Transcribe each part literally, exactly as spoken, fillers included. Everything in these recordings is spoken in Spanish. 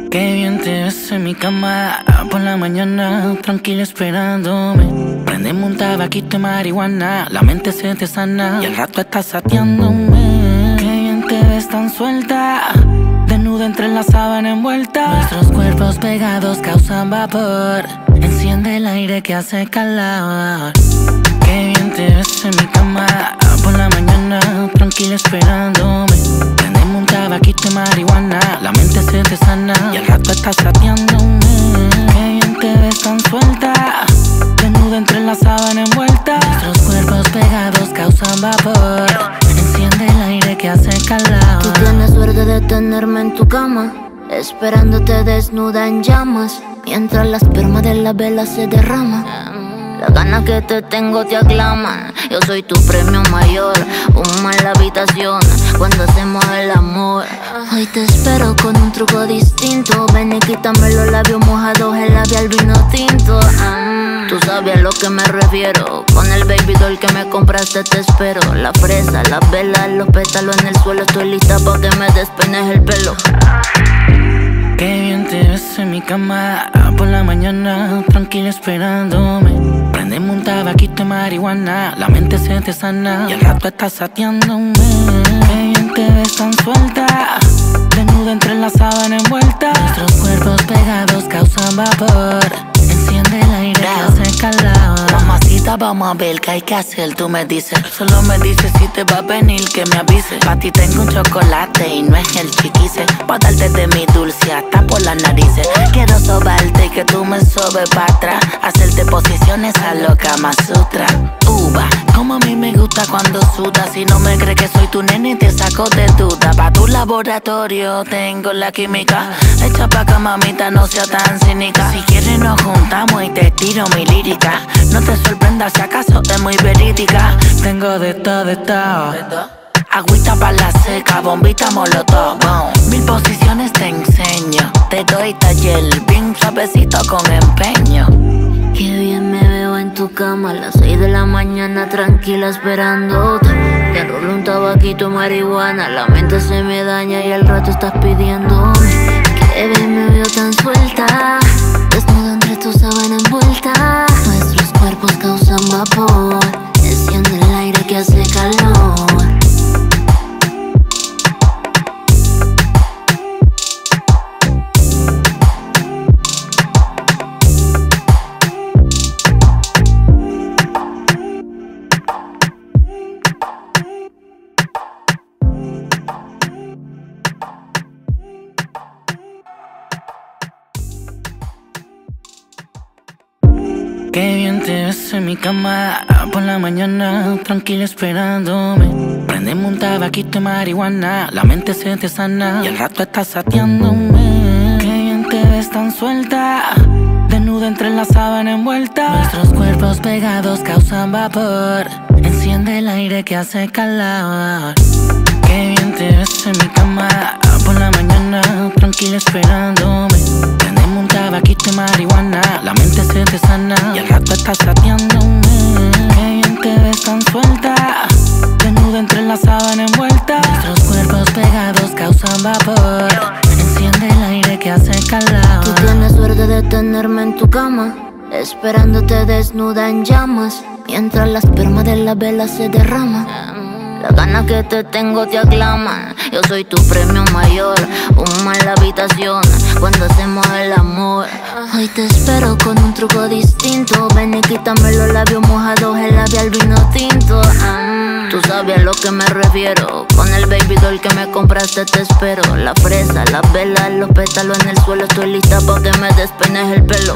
Qué bien te ves en mi cama por la mañana, tranquila esperándome. Prendeme un tabaquito de marihuana, la mente se te sana y al rato estás sateándome. Qué bien te ves tan suelta, desnuda entre la sábana envuelta. Nuestros cuerpos pegados causan vapor, enciende el aire que hace calor. Qué bien te ves en mi cama por la mañana, tranquila esperándome. Prendeme un tabaquito de marihuana, la mente se te sana y al rato estás sateándome. Qué bien te ves tan suelta, desnuda entre la sábana envuelta. Nuestros cuerpos pegados causan vapor, enciende el aire que hace calor. Tú tienes suerte de tenerme en tu cama, esperándote desnuda en llamas, mientras la esperma de la vela se derrama. Las ganas que te tengo te aclaman. Yo soy tu premio mayor, humo en la habitación cuando hacemos el amor. Hoy te espero con un truco distinto. Ven y quítame los labios mojados, el labial vino tinto. mm. Tú sabes a lo que me refiero. Con el baby doll que me compraste te espero. La fresa, las velas, los pétalos en el suelo. Estoy lista pa' que me despeines el pelo. Qué bien te ves en mi cama por la mañana, tranquila esperándome. Prendeme un tabaquito de marihuana, la mente se te sana y al rato estás sateándome. Qué bien te ves tan suelta, desnuda entre la sábana envuelta. Nuestros cuerpos pegados causan vapor, enciende el aire que hace calor. Mamacita, vamos a ver qué hay que hacer, tú me dices. Solo me dices si te va a venir, que me avises. Pa' ti tengo un chocolate y no es el chiquise, pa' darte de mi dulce hasta por las narices. Quiero sobarte y que tú me sobes para atrás, hacerte posiciones a lo Kama Sutra. Uva, como a mí me gusta cuando sudas. Si no me crees que soy tu nene, te saco de duda. Pa' tu laboratorio tengo la química hecha pa' que mamita no sea tan cínica. Si quieres nos juntamos y te tiro mi lírica. No te sorprendas si acaso es muy verídica. Tengo de todo, de todo. Agüita pa' la seca, bombita molotov, boom. Mil posiciones te enseño, te doy taller bien suavecito con empeño. Qué bien me veo en tu cama a las seis de la mañana, tranquila esperándote. Te rolo un tabaquito de marihuana, la mente se me daña y al rato estás pidiéndome. Qué bien me veo tan suelta, desnuda entre tu sábana envuelta. Nuestros cuerpos causan vapor, enciende el aire que hace calor. Qué bien te ves en mi cama por la mañana, tranquila esperándome. Prendeme un tabaquito de marihuana, la mente se te sana y al rato estás sateándome. Qué bien te ves tan suelta, desnuda entre la sábana envuelta. Nuestros cuerpos pegados causan vapor, enciende el aire que hace calor. Qué bien te ves en mi cama por la mañana, tranquila esperándome. Prendeme un tabaquito de marihuana, la mente se te sana y al rato estás sateándome. Qué bien te ves tan suelta, desnuda entre la sábana envuelta. Nuestros cuerpos pegados causan vapor, enciende el aire que hace calor. Tú tienes suerte de tenerme en tu cama, esperándote desnuda en llamas, mientras la esperma de la vela se derrama. Las ganas que te tengo te aclaman. Yo soy tu premio mayor, humo en la habitación cuando hacemos el amor. Hoy te espero con un truco distinto. Ven y quítame los labios mojados, el labial vino tinto. mm. Tú sabes a lo que me refiero. Con el baby doll que me compraste te espero. La fresa, las velas, los pétalos en el suelo. Estoy lista pa' que me despeines el pelo.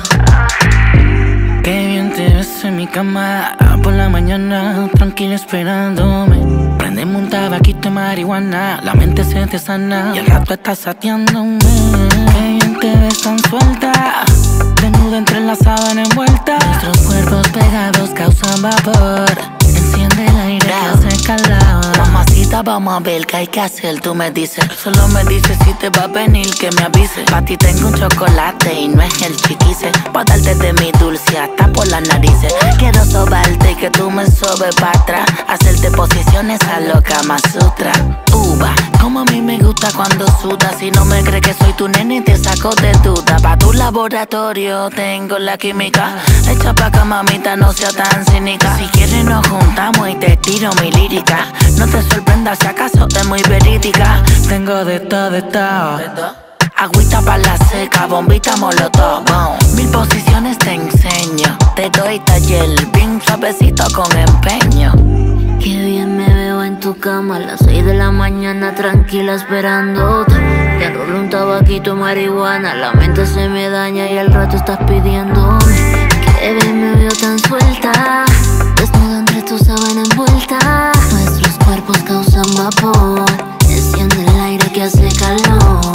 Qué bien te ves en mi cama por la mañana, tranquila esperándome. Prendeme un tabaquito de marihuana, la mente se te sana y al rato estás sateándome. Qué bien te ves tan suelta, desnuda entre la sábana envuelta. Nuestros cuerpos pegados causan vapor, enciende el aire que hace calor. Mamacita, vamos a ver qué hay que hacer, tú me dices. Solo me dices si te va a venir, que me avises. Pa' ti tengo un chocolate y no es el chiquise, pa' darte de mi dulce hasta por las narices. Quiero sobarte y que tú me sobes para atrás, hacerte posiciones a lo Kama Sutra. Uh, Uva, como a mí me gusta cuando sudas. Si no me crees que soy tu nene, te saco de duda. Pa' tu laboratorio tengo la química. Echa pa' acá, mamita, no sea tan cínica. Si quieres nos juntamos y te tiro mi lírica. No te sorprendas si acaso es muy verídica. Tengo de todo, de todo. Agüita pa' la seca, bombita molotov, boom. Mil posiciones te enseño. Te doy taller, bien suavecito con empeño. Qué bien me veo en tu cama a las seis de la mañana, tranquila esperándote. Te enrolo un tabaquito marihuana, la mente se me daña y al rato estás pidiéndome. Qué bien me veo tan suelta, desnuda entre tu sábana envuelta. Nuestros cuerpos causan vapor, enciende el aire que hace calor.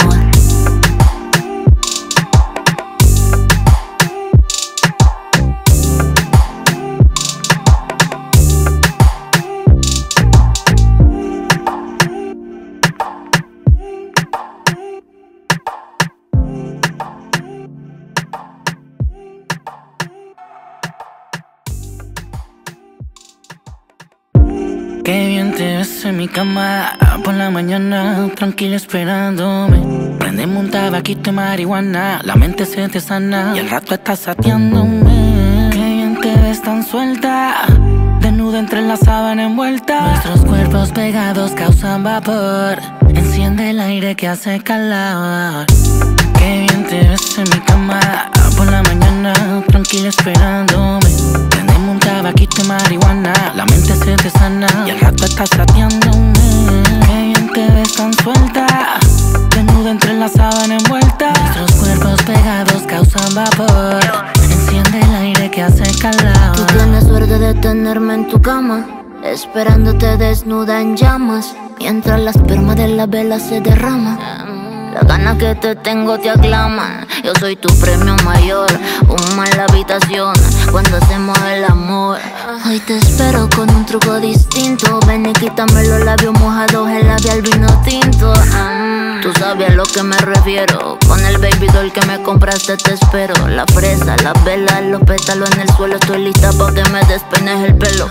Qué bien te ves en mi cama por la mañana, tranquila esperándome. Prendeme un tabaquito de marihuana, la mente se te sana y al rato estás sateándome. Qué bien te ves tan suelta, desnuda entre la sábana envuelta. Nuestros cuerpos pegados causan vapor, enciende el aire que hace calor. Qué bien te ves en mi cama por la mañana, tranquila esperándome. Prendeme un tabaquito de marihuana, la mente se te sana y al rato estás sateándome. Qué bien te ves tan suelta, desnuda entre la sábana envuelta. Nuestros cuerpos pegados causan vapor, enciende el aire que hace calor. Tú tienes suerte de tenerme en tu cama, esperándote desnuda en llamas, mientras la esperma de la vela se derrama. Las ganas que te tengo te aclaman. Yo soy tu premio mayor, humo en la habitación cuando hacemos el amor. Hoy te espero con un truco distinto. Ven y quítame los labios mojados, el labial vino tinto. mm. Tú sabes a lo que me refiero. Con el baby doll que me compraste te espero. La fresa, las velas, los pétalos en el suelo. Estoy lista pa' que me despeines el pelo.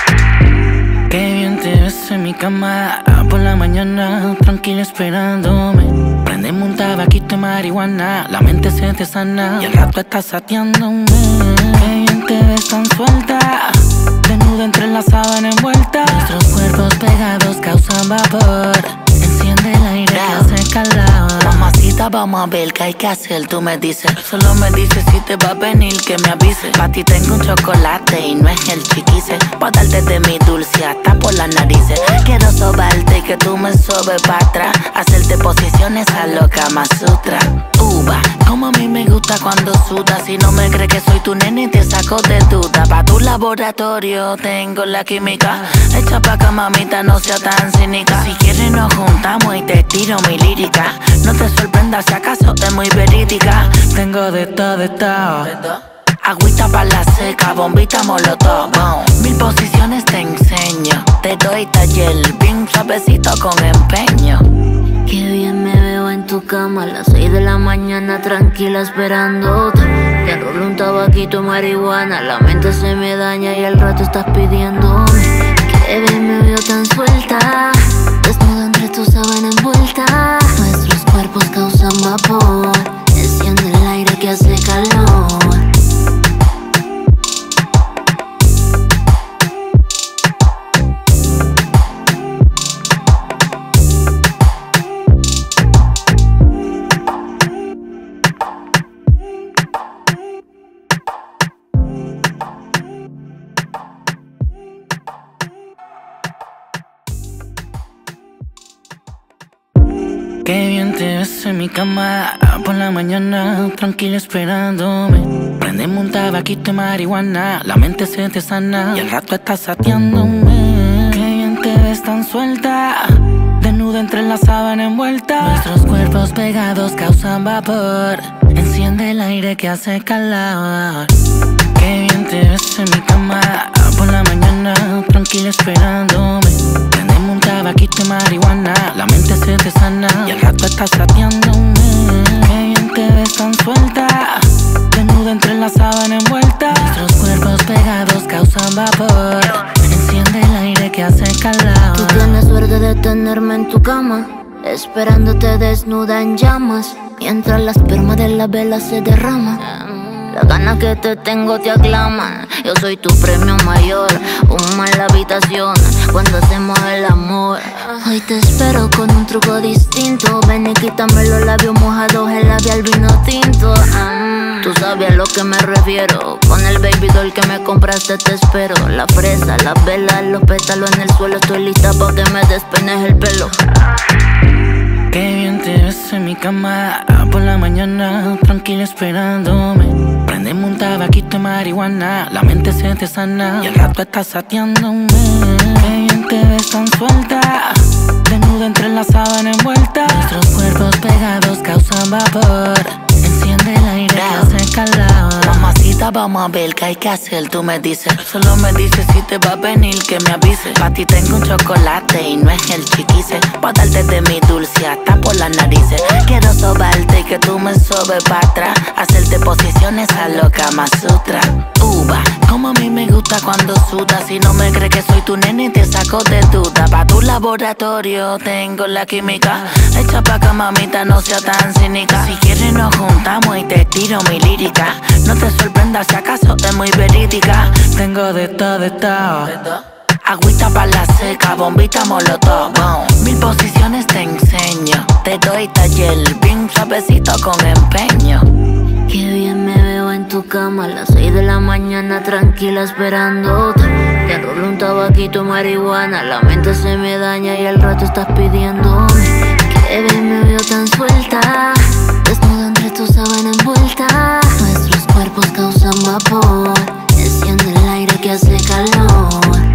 Qué bien te ves en mi cama por la mañana, tranquila esperándome. Prendeme un tabaquito de marihuana, la mente se te sana y al rato estás sateándome. Qué bien te ves tan suelta, desnuda entre la sábana envuelta. Nuestros cuerpos pegados causan vapor, enciende el aire que hace calor. Mamacita, vamos a ver qué hay que hacer, tú me dices. Solo me dices si te va a venir, que me avise. Pa' ti tengo un chocolate y no es el chiquise. Pa' darte de mi dulce hasta por las narices. Quiero sobarte y que tú me sobes para atrás, hacerte posiciones a lo Kama Sutra. Uva, como a mí me gusta cuando sudas. Si no me crees que soy tu nene, te saco de duda. Pa' tu laboratorio tengo la química. Echa pa' acá, mamita, no sea tan cínica. Si quieres nos juntamos y te tiro mi lírica. No te sorprendas si acaso es muy verídica. Tengo de todo, de todo. Agüita pa' la seca, bombita molotov, boom. Mil posiciones te enseño. Te doy taller, bien suavecito con empeño. Qué bien me veo en tu cama a las seis de la mañana, tranquila esperándote. Te enrolo un tabaquito de marihuana, la mente se me daña y al rato estás pidiéndome. Qué bien me veo tan suelta, desnuda entre tu sábana envuelta. Nuestros cuerpos causan vapor, enciende el aire que hace calor. Qué bien te ves en mi cama por la mañana, tranquila esperándome. Prendeme un tabaquito de marihuana, la mente se te sana y al rato estás sateándome. Qué bien te ves tan suelta, desnuda entre la sábana envuelta. Nuestros cuerpos pegados causan vapor, enciende el aire que hace calor. Qué bien te ves en mi cama por la mañana, tranquila esperándome. Prendeme un tabaquito de marihuana, la mente se te sana y al rato estás sateándome. Qué bien te ves tan suelta, desnuda entre la sábana envuelta. Nuestros cuerpos pegados causan vapor, enciende el aire que hace calor. Tú tienes suerte de tenerme en tu cama, esperándote desnuda en llamas, mientras la esperma de la vela se derrama. Las ganas que te tengo te aclaman. Yo soy tu premio mayor, humo en la habitación cuando hacemos el amor. Hoy te espero con un truco distinto. Ven y quítame los labios mojados, el labial vino tinto. mm, Tú sabes a lo que me refiero. Con el baby doll que me compraste te espero. La fresa, las velas, los pétalos en el suelo. Estoy lista pa' que me despeines el pelo. Qué bien te ves en mi cama por la mañana, tranquila esperándome. Prendeme un tabaquito de marihuana, la mente se te sana y al rato estás sateándome. Qué bien te ves tan suelta, desnuda entre la sábana envuelta. Nuestros cuerpos pegados causan vapor, enciende el aire que hace calor. Mamacita, vamos a ver qué hay que hacer, tú me dices. Solo me dices si te va a venir, que me avise. Pa' ti tengo un chocolate y no es el chiquise. Pa' darte de mi dulce hasta por las narices. Quiero sobarte y que tú me sobes pa' atrás. Hacerte posiciones a lo Kama Sutra. Uva, como a mí me gusta cuando sudas. Si no me crees que soy tu nene te saco de duda. Pa' tu laboratorio tengo la química. Echa pa' acá, mamita, no sea tan cínica. Si quieres nos juntamos y te tiro mi lírica. No te sorprendas si acaso es muy verídica. Tengo de todo, de todo. Agüita pa' la seca, bombita molotov. Mil posiciones te enseño. Te doy taller, bien suavecito con empeño. Qué bien me veo en tu cama a las seis de la mañana, tranquila esperándote. Te rolo un tabaquito de marihuana, la mente se me daña y al rato estás pidiéndome. Qué bien me veo tan suelta, desnuda entre tu sábana envuelta. Nuestros cuerpos causan vapor, enciende el aire que hace calor.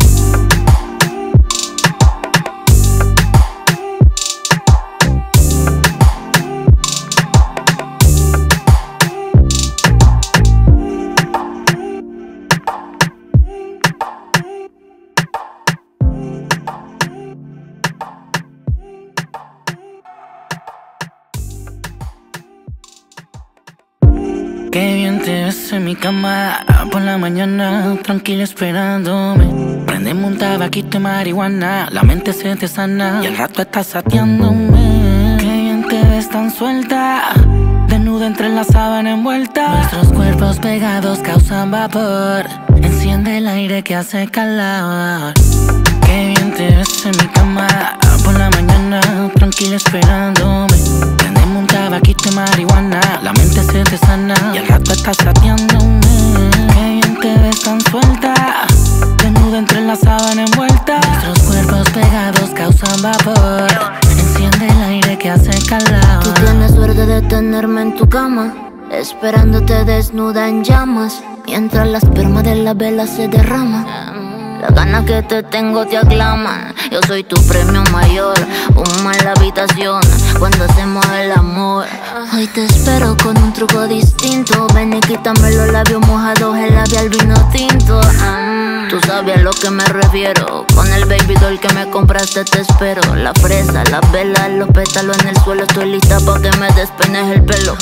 Qué bien te ves en mi cama por la mañana, tranquila esperándome. Prendeme un tabaquito de marihuana, la mente se te sana y al rato estás sateándome. Qué bien te ves tan suelta, desnuda entre la sábana envuelta. Nuestros cuerpos pegados causan vapor, enciende el aire que hace calor. Qué bien te ves en mi cama por la mañana, tranquila esperándome. Prendeme un tabaquito de marihuana, la mente se te sana y al rato estás sateándome. Qué bien te ves tan suelta, desnuda entre la sábana envuelta. Nuestros cuerpos pegados causan vapor, enciende el aire que hace calor. Tú tienes suerte de tenerme en tu cama, esperándote desnuda en llamas, mientras la esperma de la vela se derrama. Las ganas que te tengo te aclaman. Yo soy tu premio mayor, humo en la habitación cuando hacemos el amor. Hoy te espero con un truco distinto. Ven y quítame los labios mojados, el labial vino tinto. mm, Tú sabes a lo que me refiero. Con el baby doll que me compraste te espero. La fresa, las velas, los pétalos en el suelo. Estoy lista pa' que me despeines el pelo.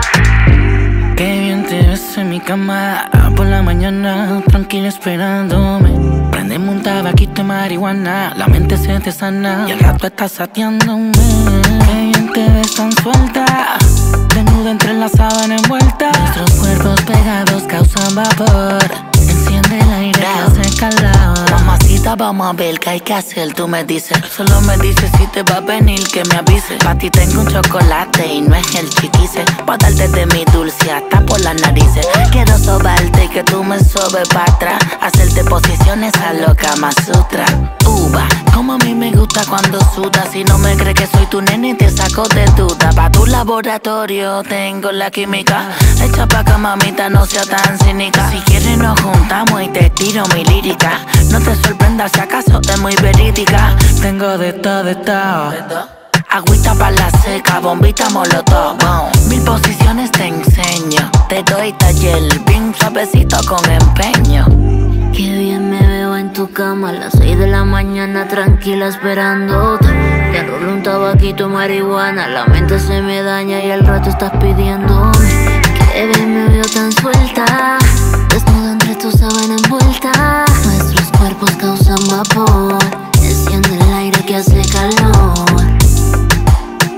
Qué bien te ves en mi cama por la mañana, tranquila esperándome. Prendeme un tabaquito de marihuana, la mente se te sana y al rato estás sateándome. Qué bien te ves tan suelta, desnuda entre la sábana envuelta. Nuestros cuerpos pegados causan vapor, enciende el aire que hace calor. Mamacita, vamos a ver qué hay que hacer, tú me dices. Solo me dices si te va a venir, que me avise. Pa' ti tengo un chocolate y no es el chiquise. Pa' darte de mi dulce hasta por las narices. Quiero sobarte y que tú me sobes pa' atrás. Hacerte posiciones a lo Kama Sutra. Uva, como a mí me gusta cuando sudas. Si no me crees que soy tu nene te saco de duda. Pa' tu laboratorio tengo la química. Echa pa' acá, mamita, no sea tan cínica. Si quieres nos juntamos y te tiro mi lírica. No te sorprendas si acaso es muy verídica. Tengo de todo, de todo. Agüita pa' la seca, bombita molotov. Mil posiciones te enseño. Te doy taller, bien suavecito con empeño. Qué bien me veo en tu cama a las seis de la mañana, tranquila esperándote. Te rolo un tabaquito de marihuana, la mente se me daña y al rato estás pidiéndome. Qué bien me veo tan suelta, desnuda entre tu sábana envuelta. Nuestros cuerpos causan vapor, enciende el aire que hace calor.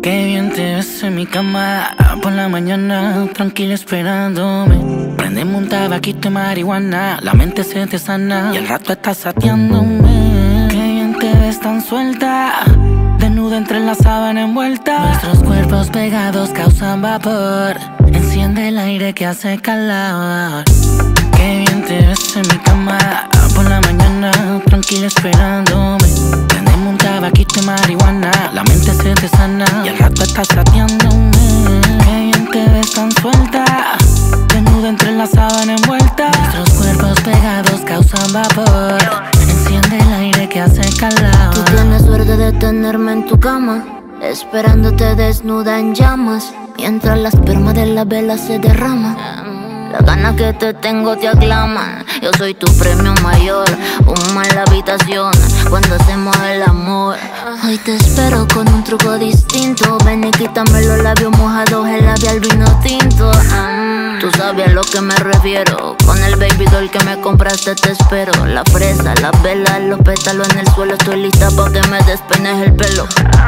Qué bien te ves en mi cama por la mañana, tranquila esperándome. Prendeme un tabaquito de marihuana, la mente se te sana y al rato estás sateándome. Qué bien te ves tan suelta, desnuda entre la sábana envuelta. Nuestros cuerpos pegados causan vapor, enciende el aire que hace calor. Qué bien te ves en mi cama por la mañana, tranquila esperándome. Prendeme un tabaquito de marihuana, la mente se te sana y al rato estás sateándome. Qué bien te ves tan suelta, desnuda entre la sábana envuelta. Nuestros cuerpos pegados causan vapor, enciende el aire que hace calor. Tú tienes suerte de tenerme en tu cama, esperándote desnuda en llamas, mientras la esperma de la vela se derrama. Las ganas que te tengo te aclaman. Yo soy tu premio mayor, humo en la habitación cuando hacemos el amor. Hoy te espero con un truco distinto. Ven y quítame los labios mojados, el labial vino tinto. mm. Tú sabes a lo que me refiero. Con el baby doll que me compraste te espero. La fresa, las velas, los pétalos en el suelo. Estoy lista pa' que me despeines el pelo.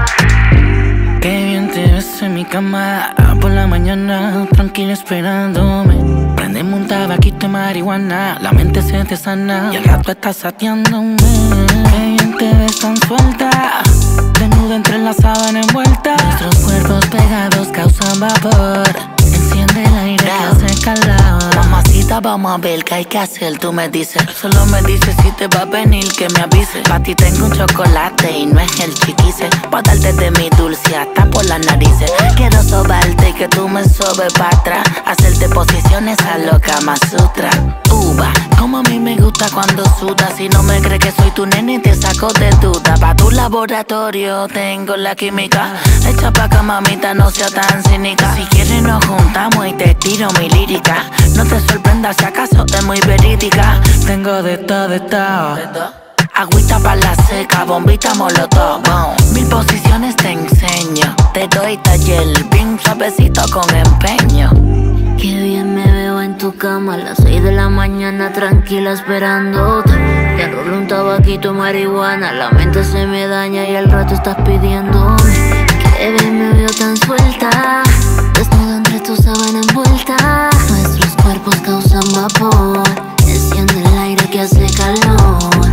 Qué bien te ves en mi cama por la mañana, tranquila esperándome. Prendeme un tabaquito de marihuana, la mente se te sana y al rato estás sateándome. Qué bien te ves tan suelta, desnuda entre la sábana envuelta. Nuestros cuerpos pegados causan vapor, enciende el aire que hace calor. Mamacita, vamos a ver qué hay que hacer, tú me dices. Solo me dices si te va a venir, que me avises. Pa' ti tengo un chocolate y no es el chiquise. Pa' darte de mi dulce hasta por las narices. Quiero sobarte y que tú me sobes para atrás, hacerte posiciones a lo Kama Sutra. Uva, como a mí me gusta cuando sudas. Si no me crees que soy tu nene te saco de duda. Pa' tu laboratorio tengo la química hecha pa' que mamita no sea tan cínica. Si quieres nos juntamos y te tiro mi lírica. No te sorprendas si acaso es muy verídica. Tengo de todo, de todo. Agüita pa' la seca, bombita molotov. Mil posiciones te enseño. Te doy taller bien suavecito con empeño. Qué bien me veo en tu cama a las seis de la mañana, tranquila esperándote. Te enrolo un tabaquito de marihuana, la mente se me daña y al rato estás pidiéndome. Qué bien me veo tan suelta, desnuda entre tu sábana envuelta. Nuestros cuerpos causan vapor, enciende el aire que hace calor.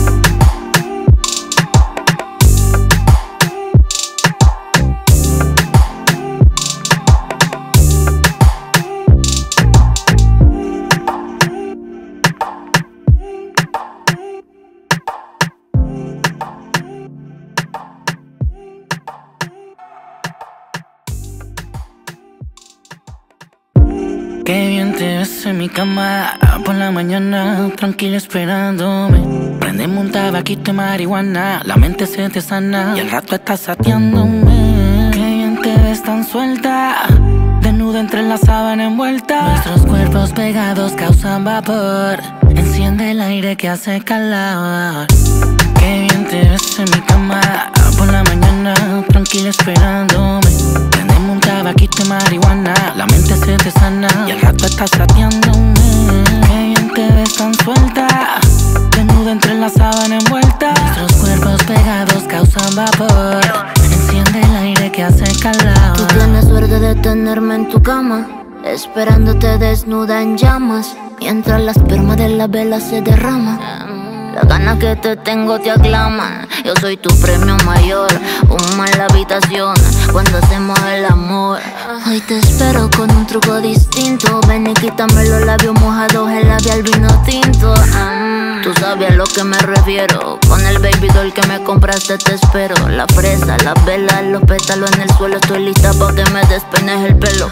Qué bien te ves en mi cama por la mañana, tranquila esperándome. Prendeme un tabaquito de marihuana, la mente se te sana y al rato estás sateándome. Qué bien te ves tan suelta, desnuda entre la sábana envuelta. Nuestros cuerpos pegados causan vapor, enciende el aire que hace calor. Qué bien te ves en mi cama por la mañana, tranquila esperándome. Prendeme un tabaquito de marihuana, la mente se te sana y al rato estás sateándome. Qué bien te ves tan suelta, desnuda entre la sábana envuelta. Nuestros cuerpos pegados causan vapor, enciende el aire que hace calor. Tú tienes suerte de tenerme en tu cama, esperándote desnuda en llamas, mientras la esperma de la vela se derrama. Las ganas que te tengo te aclaman. Yo soy tu premio mayor, humo en la habitación cuando hacemos el amor. Hoy te espero con un truco distinto. Ven y quítame los labios mojados, el labial vino tinto. mm. Tú sabes a lo que me refiero. Con el baby doll que me compraste te espero. La fresa, las velas, los pétalos en el suelo. Estoy lista pa' que me despeines el pelo.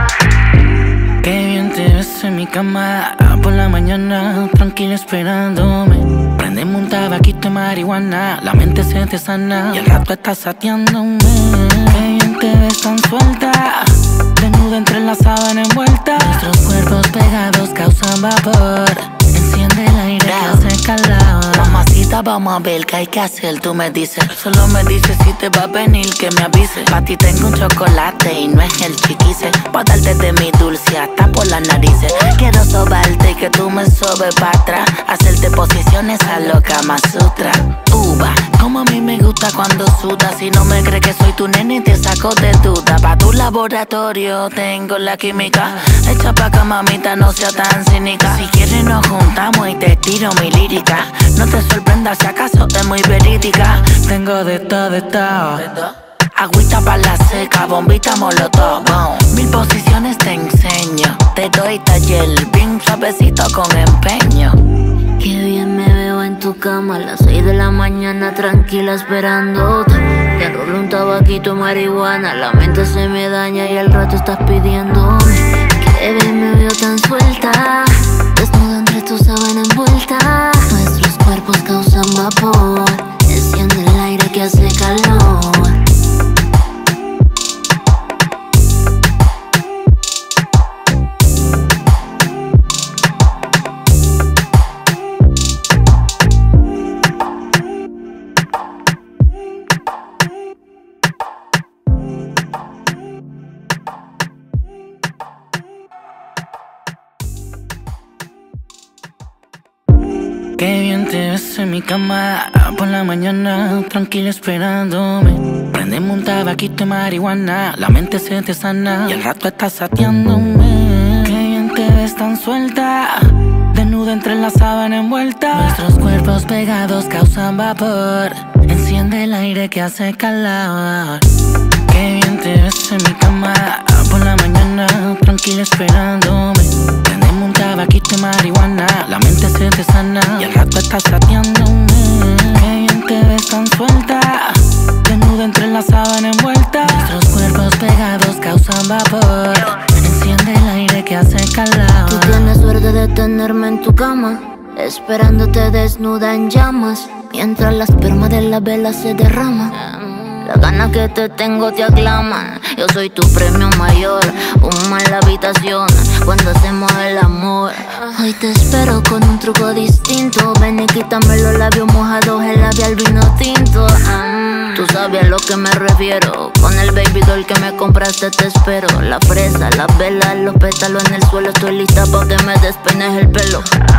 Qué bien te ves en mi cama por la mañana, tranquila esperándome. Prendeme un tabaquito de marihuana, la mente se te sana y al rato estás sateándome. Qué bien te ves tan suelta, desnuda entre la sábana envuelta. Nuestros cuerpos pegados causan vapor, enciende el aire que hace calor. Mamacita, vamos a ver qué hay que hacer, tú me dices. Solo me dices si te va a venir, que me avises. Pa' ti tengo un chocolate y no es el chiquise. Pa' darte de mi dulce hasta por las narices. Quiero sobarte y que tú me sobes para atrás, hacerte posiciones a lo Kama Sutra. Uva, Como a mí me gusta cuando sudas. Si no me crees que soy tu nene, te saco de duda. Pa' tu laboratorio tengo la química. Echa pa' acá, mamita, no sea tan cínica. Si quieres nos juntamos y te tiro mi lírica. No te sorprendas si acaso es muy verídica. Tengo de todo, de todo. Agüita pa' la seca, bombita molotov, boom. Mil posiciones te enseño. Te doy taller, bien suavecito con empeño. Qué bien me veo en tu cama a las seis de la mañana, tranquila esperándote. Te enrolo un tabaquito de marihuana, la mente se me daña y al rato estás pidiéndome. Qué bien me veo tan suelta, desnuda entre tu sábana envuelta. Nuestros cuerpos causan vapor, enciende el aire que hace calor. Qué bien te ves en mi cama por la mañana, tranquila esperándome. Prendeme un tabaquito de marihuana, la mente se te sana y al rato estás sateándome. Qué bien te ves tan suelta, desnuda entre la sábana envuelta. Nuestros cuerpos pegados causan vapor, enciende el aire que hace calor. Qué bien te ves en mi cama por la mañana, tranquila esperándome. Prendeme un tabaquito de marihuana, la mente se te sana y al rato estás sateándome. Qué bien te ves tan suelta, desnuda entre la sábana envuelta. Nuestros cuerpos pegados causan vapor, enciende el aire que hace calor. Tú tienes suerte de tenerme en tu cama, esperándote desnuda en llamas, mientras la esperma de la vela se derrama. Las ganas que te tengo te aclaman. Yo soy tu premio mayor, humo en la habitación cuando hacemos el amor. Hoy te espero con un truco distinto. Ven y quítame los labios mojados, el labial vino tinto. mm. Tú sabes a lo que me refiero. Con el baby doll que me compraste te espero. La fresa, las velas, los pétalos en el suelo. Estoy lista pa' que me despeines el pelo.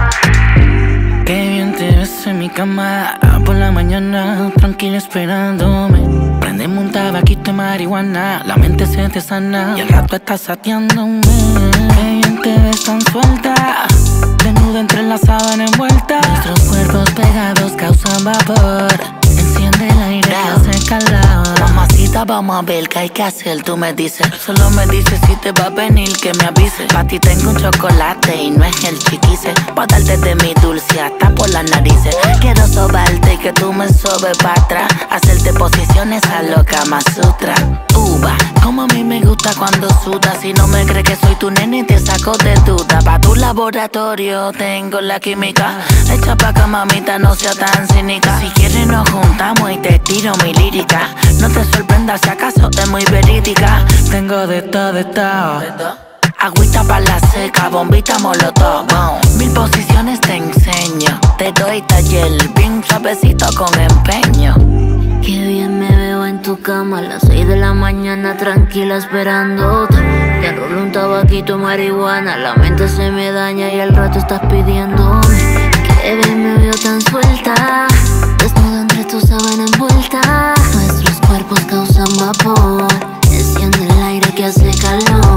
Qué bien te ves en mi cama por la mañana, tranquila esperándome. Prendeme un tabaquito de marihuana, la mente se te sana y al rato estás sateándome. Qué bien te ves tan suelta, desnuda entre la sábana envuelta. Nuestros cuerpos pegados causan vapor, enciende el aire que hace calor. Mamacita, vamos a ver qué hay que hacer, tú me dices. Solo me dices si te va a venir, que me avise. Pa' ti tengo un chocolate y no es el chiquise. Pa' darte de mi dulce hasta por las narices. Quiero sobarte y que tú me sobes para atrás, hacerte posiciones a lo Kama Sutra. Uva, como a mí me gusta cuando sudas. Si no me crees que soy tu nene, te saco de duda. Pa' tu laboratorio tengo la química. Echa pa' acá, mamita, no sea tan cínica. Si quieres nos juntamos y te tiro mi lírica. No te sorprendas si acaso es muy verídica. Tengo de todo, de todo. Agüita pa' la seca, bombita molotov, boom. Mil posiciones te enseño. Te doy taller, bien suavecito con empeño. Qué bien me veo en tu cama a las seis de la mañana, tranquila esperándote. Te enrolo un tabaquito de marihuana, la mente se me daña y al rato estás pidiéndome. Qué bien me veo tan suelta, desnuda entre tu sábana envuelta. Nuestros cuerpos causan vapor, enciende el aire que hace calor.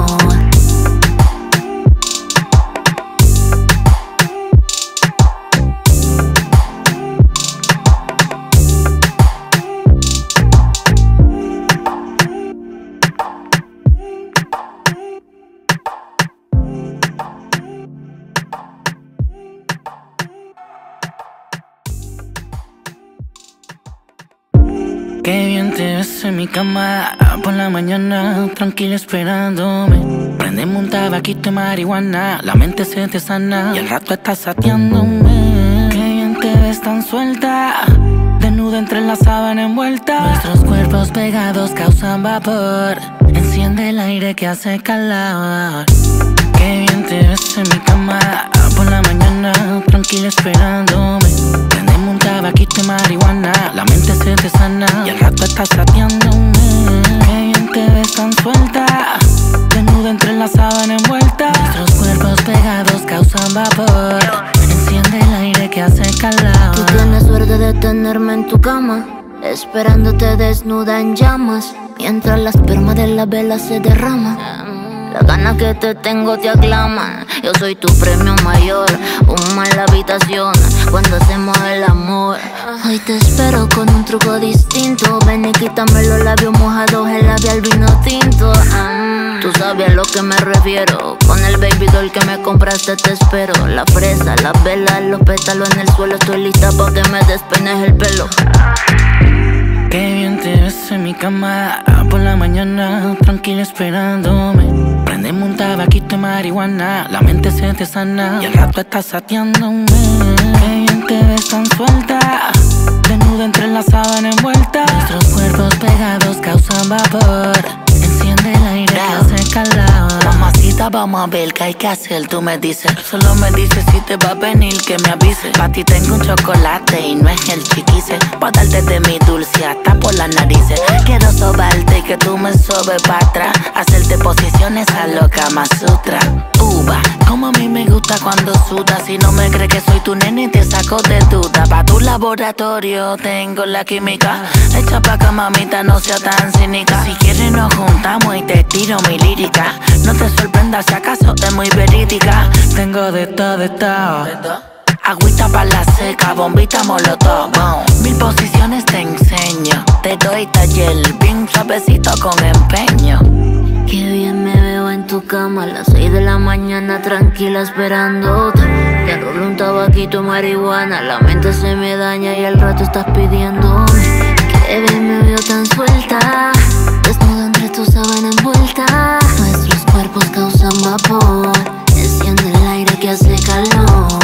Qué bien te ves en mi cama por la mañana, tranquila esperándome. Prendeme un tabaquito de marihuana, la mente se te sana y al rato estás sateándome. Qué bien te ves tan suelta, desnuda entre la sábana envuelta. Nuestros cuerpos pegados causan vapor, enciende el aire que hace calor. Qué bien te ves en mi cama por la mañana, tranquila esperándome. Prendeme un tabaquito de marihuana, la mente se te sana y al rato estás sateándome. Qué bien te ves tan suelta, desnuda entre la sábana envuelta. Nuestros cuerpos pegados causan vapor, enciende el aire que hace calor. Tú tienes suerte de tenerme en tu cama, esperándote desnuda en llamas, mientras la esperma de la vela se derrama. Las ganas que te tengo te aclaman. Yo soy tu premio mayor, humo en la habitación cuando hacemos el amor. Hoy te espero con un truco distinto. Ven y quítame los labios mojados, el labial vino tinto. mm. Tú sabes a lo que me refiero. Con el baby doll que me compraste te espero. La fresa, las velas, los pétalos en el suelo. Estoy lista pa' que me despeines el pelo. Qué bien te ves en mi cama por la mañana, tranquila esperándome. Prendeme un tabaquito de marihuana, la mente se te sana y al rato estás sateándome. Qué bien te ves tan suelta, desnuda entre la sábana envuelta. Nuestros cuerpos pegados causan vapor, enciende el aire que hace calor. Mamacita, vamos a ver qué hay que hacer, tú me dices. Solo me dices si te va a venir, que me avise. Pa' ti tengo un chocolate y no es el chiquise. Pa' darte de mi dulce hasta por las narices. Quiero sobarte y que tú me sobes pa' atrás, hacerte posiciones a lo Kama Sutra. Uva, como a mí me gusta cuando sudas. Si no me crees que soy tu nene te saco de duda. Pa' tu laboratorio tengo la química. Echa pa' acá, mamita, no sea tan cínica. Si quieres nos juntamos y te tiro mi lírica. No te sorprendas si acaso es muy verídica. Tengo de todo, de todo. Agüita pa' la seca, bombita molotov. Mil posiciones te enseño. Te doy taller, bien suavecito con empeño. Qué bien me veo en tu cama a las seis de la mañana, tranquila esperándote. Te enrolo un tabaquito de marihuana, la mente se me daña y al rato estás pidiéndome. Qué bien me veo tan suelta, desnuda entre tu sábana envuelta. Nuestros cuerpos causan vapor, enciende el aire que hace calor.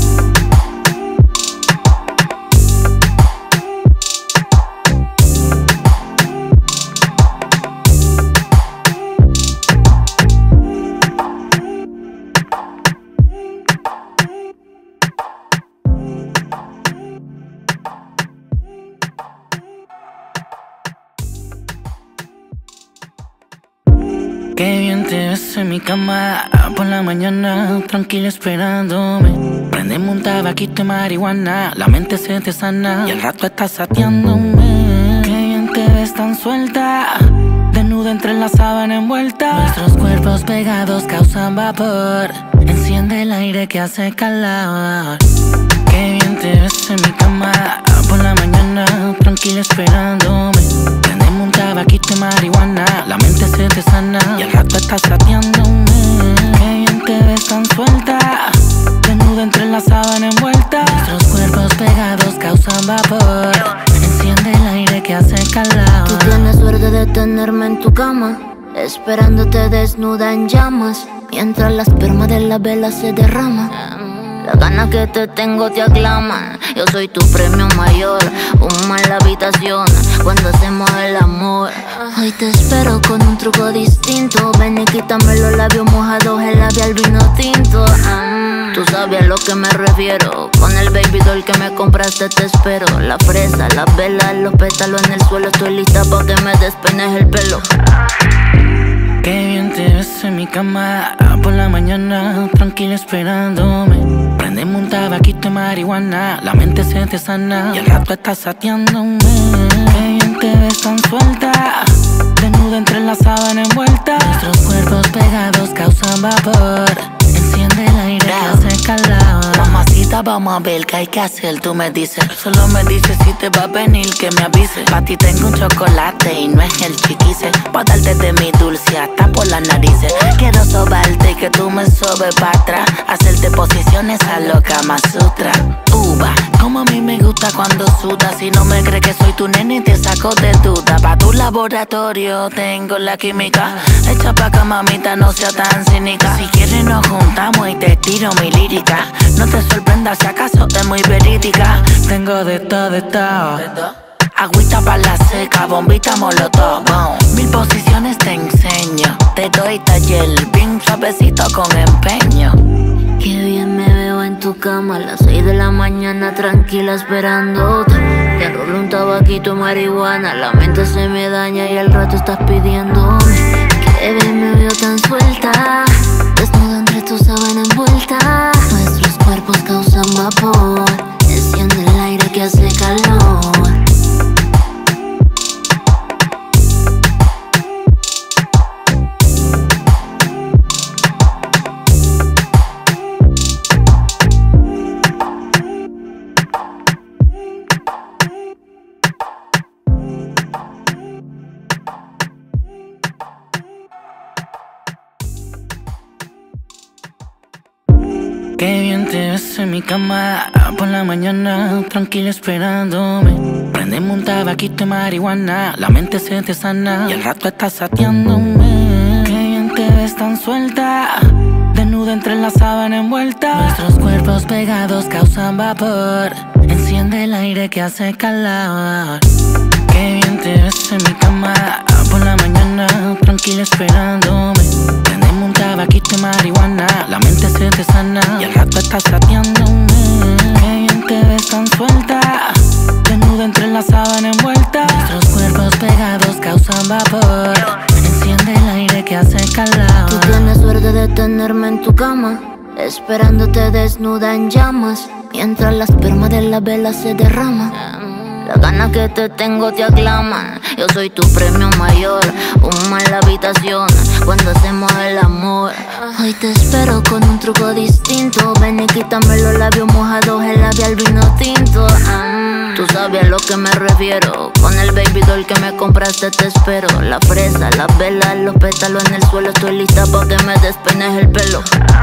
Qué bien te ves en mi cama por la mañana, tranquila esperándome. Prendeme un tabaquito de marihuana, la mente se te sana y al rato estás sateándome. Qué bien te ves tan suelta, desnuda entre la sábana envuelta. Nuestros cuerpos pegados causan vapor, enciende el aire que hace calor. Qué bien te ves en mi cama por la mañana, tranquila esperándome. Prendeme un tabaquito de marihuana, la mente se te sana y al rato estás sateándome. Qué bien te ves tan suelta, desnuda entre la sábana envuelta. Nuestros cuerpos pegados causan vapor, enciende el aire que hace calor. Tú tienes suerte de tenerme en tu cama, esperándote desnuda en llamas, mientras la esperma de la vela se derrama. Las ganas que te tengo te aclaman. Yo soy tu premio mayor, humo en la habitación cuando hacemos el amor. Hoy te espero con un truco distinto. Ven y quítame los labios mojados, el labial vino tinto. mm. Tú sabes a lo que me refiero. Con el baby doll que me compraste te espero. La fresa, las velas, los pétalos en el suelo. Estoy lista pa' que me despeines el pelo. Qué bien te ves en mi cama por la mañana, tranquila esperándome. Prendeme un tabaquito de marihuana, la mente se te sana y al rato estás sateándome. Qué bien te ves tan suelta, desnuda entre la sábana envuelta. Nuestros cuerpos pegados causan vapor, enciende el aire que hace calor. Mamacita, vamos a ver qué hay que hacer, tú me dices. Solo me dices si te va a venir, que me avise. Pa' ti tengo un chocolate y no es el chiquise. Pa' darte de mi dulce hasta por las narices. Quiero sobarte y que tú me sobes pa' atrás, hacerte posiciones a lo Kama Sutra. Uva, como a mí me gusta cuando sudas. Si no me crees que soy tu nene te saco de duda. Pa' tu laboratorio tengo la química. Echa pa' acá, mamita, no sea tan cínica. Si quieres nos juntamos y te tiro mi lírica. No te sorprendas si acaso es muy verídica. Tengo de todo, de todo. Agüita pa' la seca, bombita molotov. Mil posiciones te enseño. Te doy taller, bien suavecito con empeño. Qué bien me veo en tu cama a las seis de la mañana, tranquila esperándote. Te enrolo un tabaquito de marihuana, la mente se me daña y al rato estás pidiéndome. Qué bien me veo tan suelta, desnuda entre tu sábana envuelta. Nuestros cuerpos causan vapor, enciende el aire que hace calor. Qué bien te ves en mi cama por la mañana, tranquila esperándome. Prendeme un tabaquito de marihuana, la mente se te sana y al rato estás sateándome. Qué bien te ves tan suelta, desnuda entre la sábana envuelta. Nuestros cuerpos pegados causan vapor, enciende el aire que hace calor. Qué bien te ves en mi cama por la mañana, tranquila esperándome. Prendeme un tabaquito de marihuana, la mente se te sana y al rato estás sateándome. Qué bien te ves tan suelta, desnuda entre la sábana envuelta. Nuestros cuerpos pegados causan vapor, enciende el aire que hace calor. Tú tienes suerte de tenerme en tu cama, esperándote desnuda en llamas, mientras la esperma de la vela se derrama. Las ganas que te tengo te aclaman. Yo soy tu premio mayor, humo en la habitación cuando hacemos el amor. Hoy te espero con un truco distinto. Ven y quítame los labios mojados, el labial vino tinto. mm, Tú sabes a lo que me refiero. Con el baby doll que me compraste te espero. La fresa, las velas, los pétalos en el suelo. Estoy lista pa' que me despeines el pelo.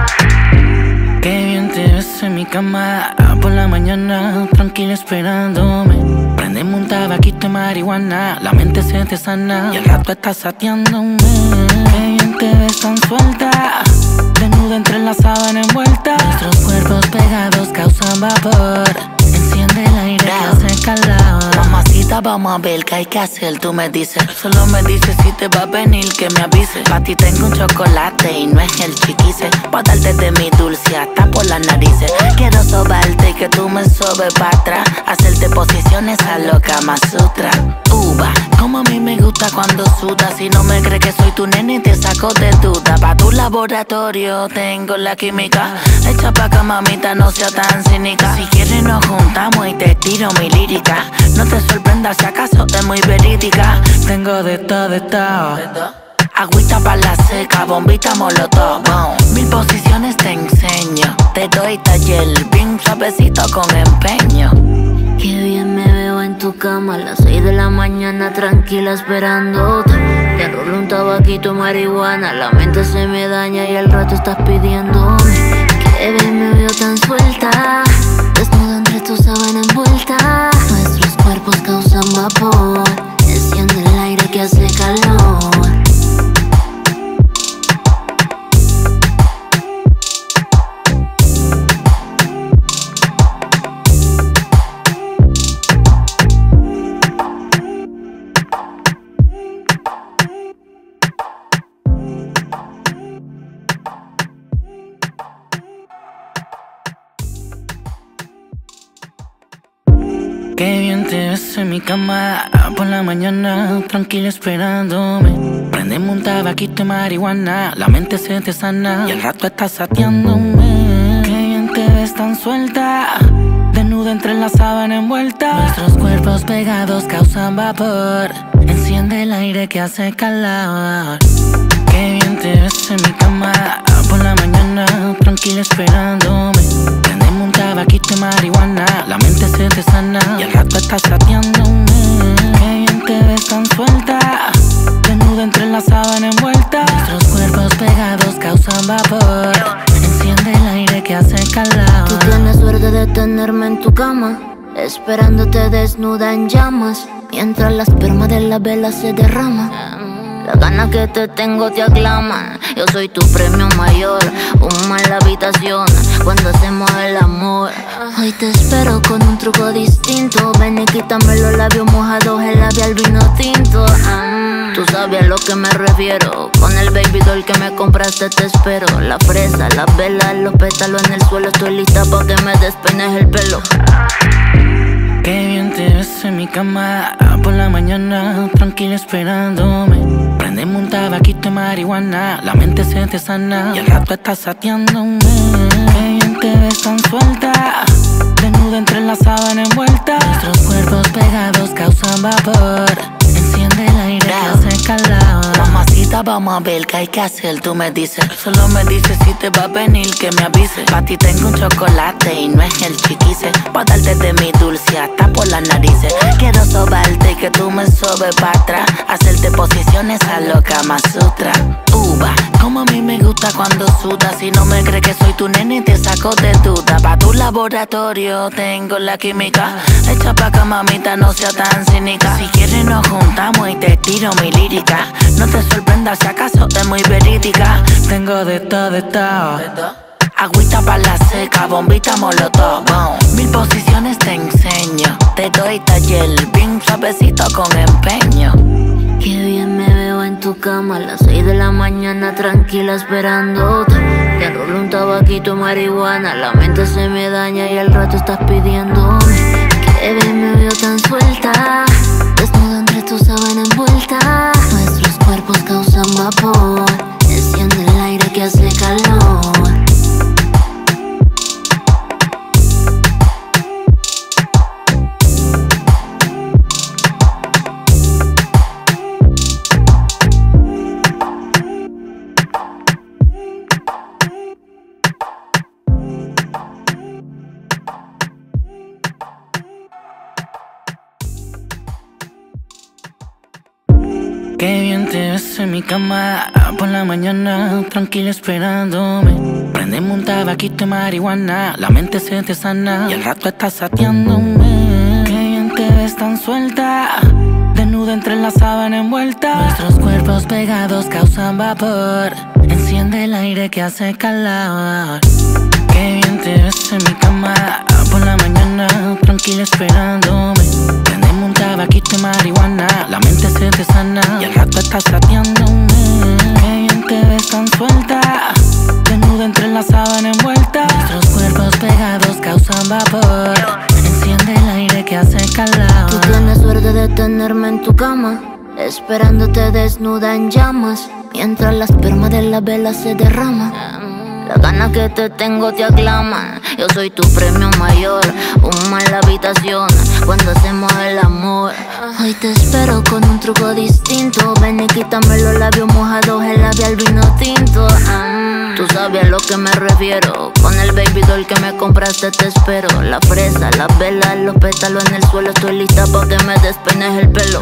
Qué bien te ves en mi cama por la mañana, tranquila esperándome. Prendeme un tabaquito de marihuana, la mente se te sana y al rato estás sateándome. Qué bien te ves tan suelta, desnuda entre la sábana envuelta. Nuestros cuerpos pegados causan vapor, enciende el aire que hace calor. Mamacita, vamos a ver qué hay que hacer, tú me dices. Solo me dices si te va a venir, que me avises. Pa' ti tengo un chocolate y no es el chiquise. Pa' darte de mi dulce hasta por las narices. Quiero sobarte y que tú me sobes para atrás, hacerte posiciones a lo Kama Sutra. Uva, como a mí me gusta cuando sudas. Si no me crees que soy tu nene te saco de duda. Pa' tu laboratorio tengo la química. Echa pa' acá, mamita, no sea tan cínica. Si quieres nos juntamos y te tiro mi lírica. No te sorprendas si acaso es muy verídica. Tengo de todo, de todo. Agüita pa' la seca, bombita molotov. Mil posiciones te enseño. Te doy taller bien suavecito con empeño. Qué bien me veo en tu cama a las seis de la mañana, tranquila esperándote. Te rolo un tabaquito de marihuana, la mente se me daña y al rato estás pidiéndome. Qué bien me veo tan suelta, desnuda entre tu sábana envuelta. Nuestros cuerpos causan vapor, enciende el aire que hace calor. Qué bien te ves en mi cama por la mañana, tranquila esperándome. Prendeme un tabaquito de marihuana, la mente se te sana y al rato estás sateándome. Qué bien te ves tan suelta, desnuda entre la sábana envuelta. Nuestros cuerpos pegados causan vapor, enciende el aire que hace calor. Qué bien te ves en mi cama por la mañana, tranquila esperándome. Prendeme un tabaquito de marihuana, la mente se te sana y al rato estás sateándome. Qué bien te ves tan suelta, desnuda entre la sábana envuelta. Nuestros cuerpos pegados causan vapor, enciende el aire que hace calor. Tú tienes suerte de tenerme en tu cama, esperándote desnuda en llamas, mientras la esperma de la vela se derrama. Las ganas que te tengo te aclaman. Yo soy tu premio mayor, humo en la habitación cuando hacemos el amor. Hoy te espero con un truco distinto. Ven y quítame los labios mojados, el labial vino tinto. mm, Tú sabes a lo que me refiero. Con el baby doll que me compraste te espero. La fresa, las velas, los pétalos en el suelo. Estoy lista pa' que me despeines el pelo. Qué bien te ves en mi cama por la mañana, tranquila esperándome. Prendeme un tabaquito de marihuana, la mente se te sana y al rato estás sateándome. Qué bien te ves tan suelta, desnuda entre la sábana envuelta. Nuestros cuerpos pegados causan vapor, enciende el aire que hace calor. Mamacita, vamos a ver qué hay que hacer, tú me dices. Solo me dices si te va a venir, que me avises. Pa' ti tengo un chocolate y no es el chiquise. Pa' darte de mi dulce hasta por las narices. Quiero sobarte y que tú me me sobes para atrás, hacerte posiciones a lo Kama Sutra. Uva, como a mí me gusta cuando sudas. Si no me crees que soy tu nene, te saco de duda. Pa' tu laboratorio tengo la química hecha pa' que mamita no sea tan cínica. Si quieres nos juntamos y te tiro mi lírica. No te sorprendas si acaso es muy verídica. Tengo de todo, de todo. Agüita pa' la seca, bombita molotov, boom. Mil posiciones te enseño. Te doy taller, bien suavecito con empeño. Qué bien me veo en tu cama a las seis de la mañana, tranquila esperándote. Te rolo un tabaquito marihuana, la mente se me daña y al rato estás pidiéndome. Qué bien me veo tan suelta, desnuda entre tu sábana envuelta. Nuestros cuerpos causan vapor, enciende el aire que hace calor. Qué bien te ves en mi cama por la mañana, tranquila esperándome. Prendeme un tabaquito y marihuana, la mente se te sana y al rato estás sateándome. Qué bien te ves tan suelta, desnuda entre la sábana envuelta. Nuestros cuerpos pegados causan vapor, enciende el aire que hace calor. Qué bien te ves en mi cama por la mañana, tranquila esperándome. Prendeme un tabaquito y marihuana, la mente se te sana y al rato estás sateándome. Qué bien te ves tan suelta, desnuda entre la sábana envuelta. Nuestros cuerpos pegados causan vapor, enciende el aire que hace calor. Tú tienes suerte de tenerme en tu cama, esperándote desnuda en llamas, mientras la esperma de la vela se derrama. Las ganas que te tengo te aclaman. Yo soy tu premio mayor, humo en la habitación cuando hacemos el amor. Hoy te espero con un truco distinto. Ven y quítame los labios mojados, el labial vino tinto. mm. Tú sabes a lo que me refiero. Con el baby doll que me compraste te espero. La fresa, las velas, los pétalos en el suelo. Estoy lista pa' que me despeines el pelo.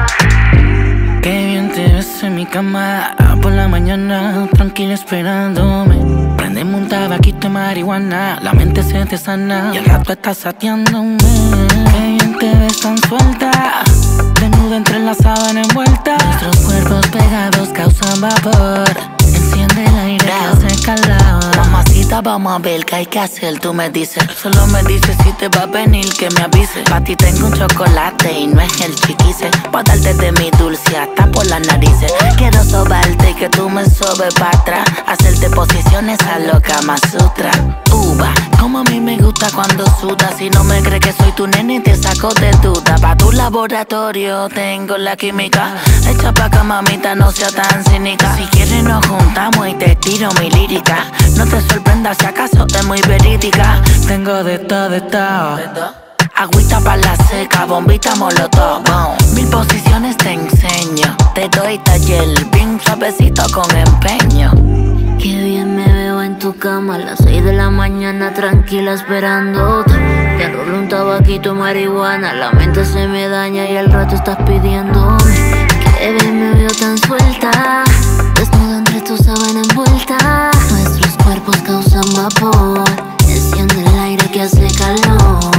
Qué bien te ves en mi cama por la mañana, tranquila esperándome. Prendeme un tabaquito y marihuana, la mente se te sana y al rato estás sateándome. Qué bien te ves tan suelta, desnuda entre la sábana envuelta. Nuestros cuerpos pegados causan vapor, enciende el aire que hace calor. Mamacita, vamos a ver qué hay que hacer, tú me dices. Solo me dices si te va a venir, que me avise. Pa' ti tengo un chocolate y no es el chiquise. Pa' darte de mi dulce hasta por las narices. Quiero sobarte y que tú me sobes para atrás, hacerte posiciones a lo Kama Sutra. Uva, como a mí me gusta cuando sudas. Si no me crees que soy tu nene, te saco de duda. Pa' tu laboratorio tengo la química hecha pa' que mamita no sea tan cínica. Si quieres nos juntamos y te tiro mi lírica. No te sorprendas si acaso es muy verídica. Tengo de todo, de todo. Agüita pa' la seca, bombita molotov, boom. Mil posiciones te enseño. Te doy taller, bien suavecito con empeño. Qué bien me veo en tu cama a las seis de la mañana, tranquila esperándote. Te rolo un tabaquito marihuana, la mente se me daña y al rato estás pidiéndome. Qué bien me veo tan suelta, desnuda entre tu sábana envuelta. Nuestros cuerpos causan vapor, enciende el aire que hace calor.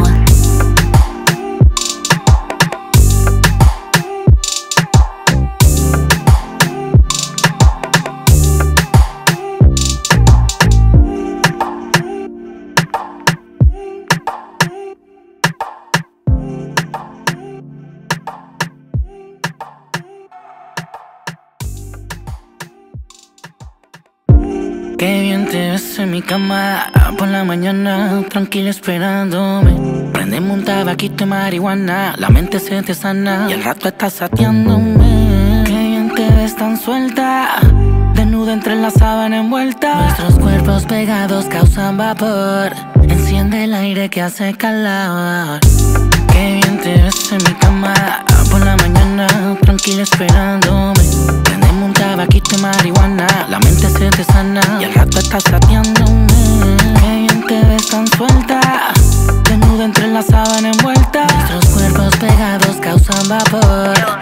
Qué bien te ves en mi cama por la mañana, tranquila esperándome. Prendeme un tabaquito y marihuana, la mente se te sana y al rato estás sateándome. Qué bien te ves tan suelta, desnuda entre la sábana envuelta. Nuestros cuerpos pegados causan vapor, enciende el aire que hace calor. Qué bien te ves en mi cama por la mañana, tranquila esperándome. Prendeme un tabaquito y marihuana, la mente se te sana y al rato estás sateándome. Qué bien te ves tan suelta, desnuda entre la sábana envuelta. Nuestros cuerpos pegados causan vapor,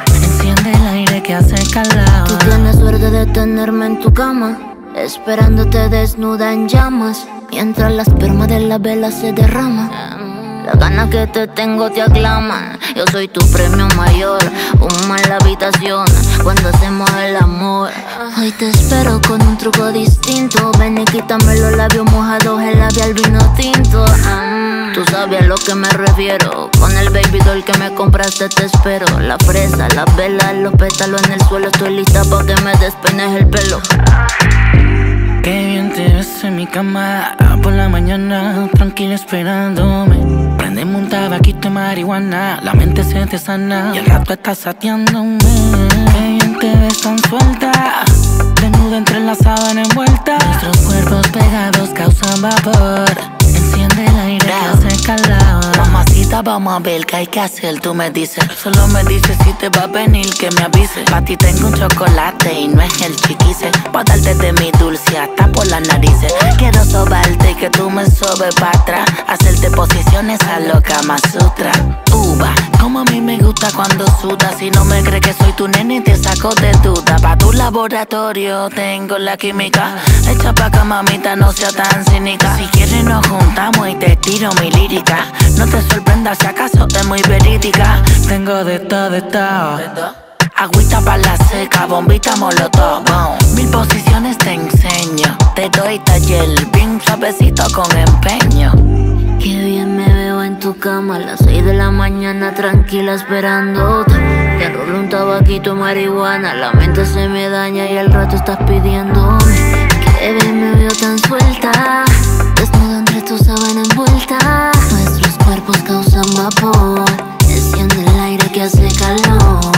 tu cama, esperándote desnuda en llamas, mientras la esperma de la vela se derrama. Las ganas que te tengo te aclaman. Yo soy tu premio mayor, humo en la habitación cuando hacemos el amor. Hoy te espero con un truco distinto. Ven y quítame los labios mojados, el labial vino tinto. mm. Tú sabes a lo que me refiero. Con el baby doll que me compraste te espero. La fresa, las velas, los pétalos en el suelo. Estoy lista pa' que me despeines el pelo. Qué bien te ves en mi cama por la mañana, tranquila esperándome. Prendeme un tabaquito de marihuana, la mente se te sana y el rato estás sateándome. Qué bien te ves tan suelta, desnuda entre la sábana envuelta. Nuestros cuerpos pegados causan vapor, enciende el aire que hace calor. Mamacita, vamos a ver qué hay que hacer, tú me dices. Solo me dices si te va a venir, que me avise. Pa' ti tengo un chocolate y no es el chiquise. Pa' darte de mi dulce hasta por las narices. Quiero sobarte y que tú me sobes para atrás, hacerte posiciones a lo Kama Sutra. Uva, como a mí me gusta cuando sudas. Si no me crees que soy tu nene, te saco de duda. Pa' tu laboratorio tengo la química. Echa pa' acá, mamita, no sea tan cínica. Si quieres nos juntamos y te tiro mi lírica. No te sorprendas si acaso es muy verídica. Tengo de todo, de todo. Agüita pa' la seca, bombita molotov. Boom. Mil posiciones te enseño. Te doy taller, bien suavecito con empeño. Qué bien me veo en tu cama a las seis de la mañana, tranquila esperándote. Te rolo un tabaquito de marihuana, la mente se me daña y al rato estás pidiéndome. Qué bien me veo tan suelta, desnuda entre tu sábana envuelta. Nuestros cuerpos causan vapor, enciende el aire que hace calor.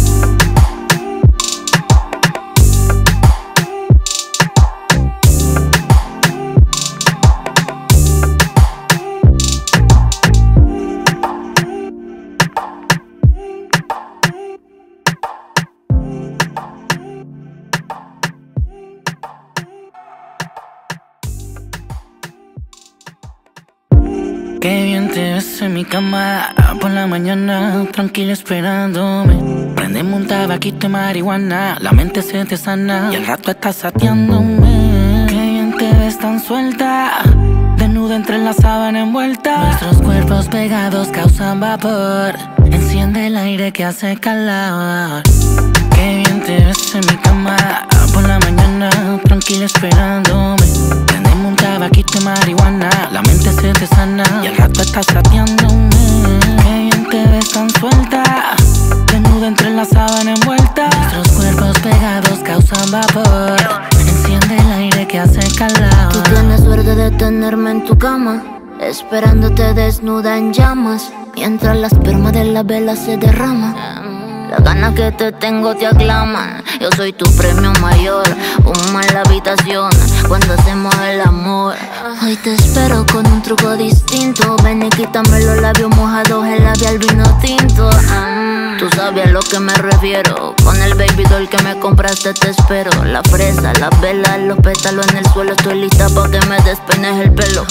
Qué bien te ves en mi cama por la mañana, tranquila esperándome. Prendeme un tabaquito de marihuana, la mente se te sana y al rato estás sateándome. Qué bien te ves tan suelta, desnuda entre la sábana envuelta. Nuestros cuerpos pegados causan vapor, enciende el aire que hace calor. Qué bien te ves en mi cama por la mañana, tranquila esperándome. Prendeme un tabaquito de marihuana, la mente se te sana y al rato estás sateándome. Qué bien te ves tan suelta, desnuda entre la sábana envuelta. Nuestros cuerpos pegados causan vapor, enciende el aire que hace calor. Tú tienes suerte de tenerme en tu cama, esperándote desnuda en llamas, mientras la esperma de la vela se derrama. Las ganas que te tengo te aclaman. Yo soy tu premio mayor, humo en la habitación cuando hacemos el amor. Hoy te espero con un truco distinto. Ven y quítame los labios mojados, el labial vino tinto. mm. Tú sabes a lo que me refiero. Con el baby doll que me compraste te espero. La fresa, las velas, los pétalos en el suelo. Estoy lista pa' que me despeines el pelo.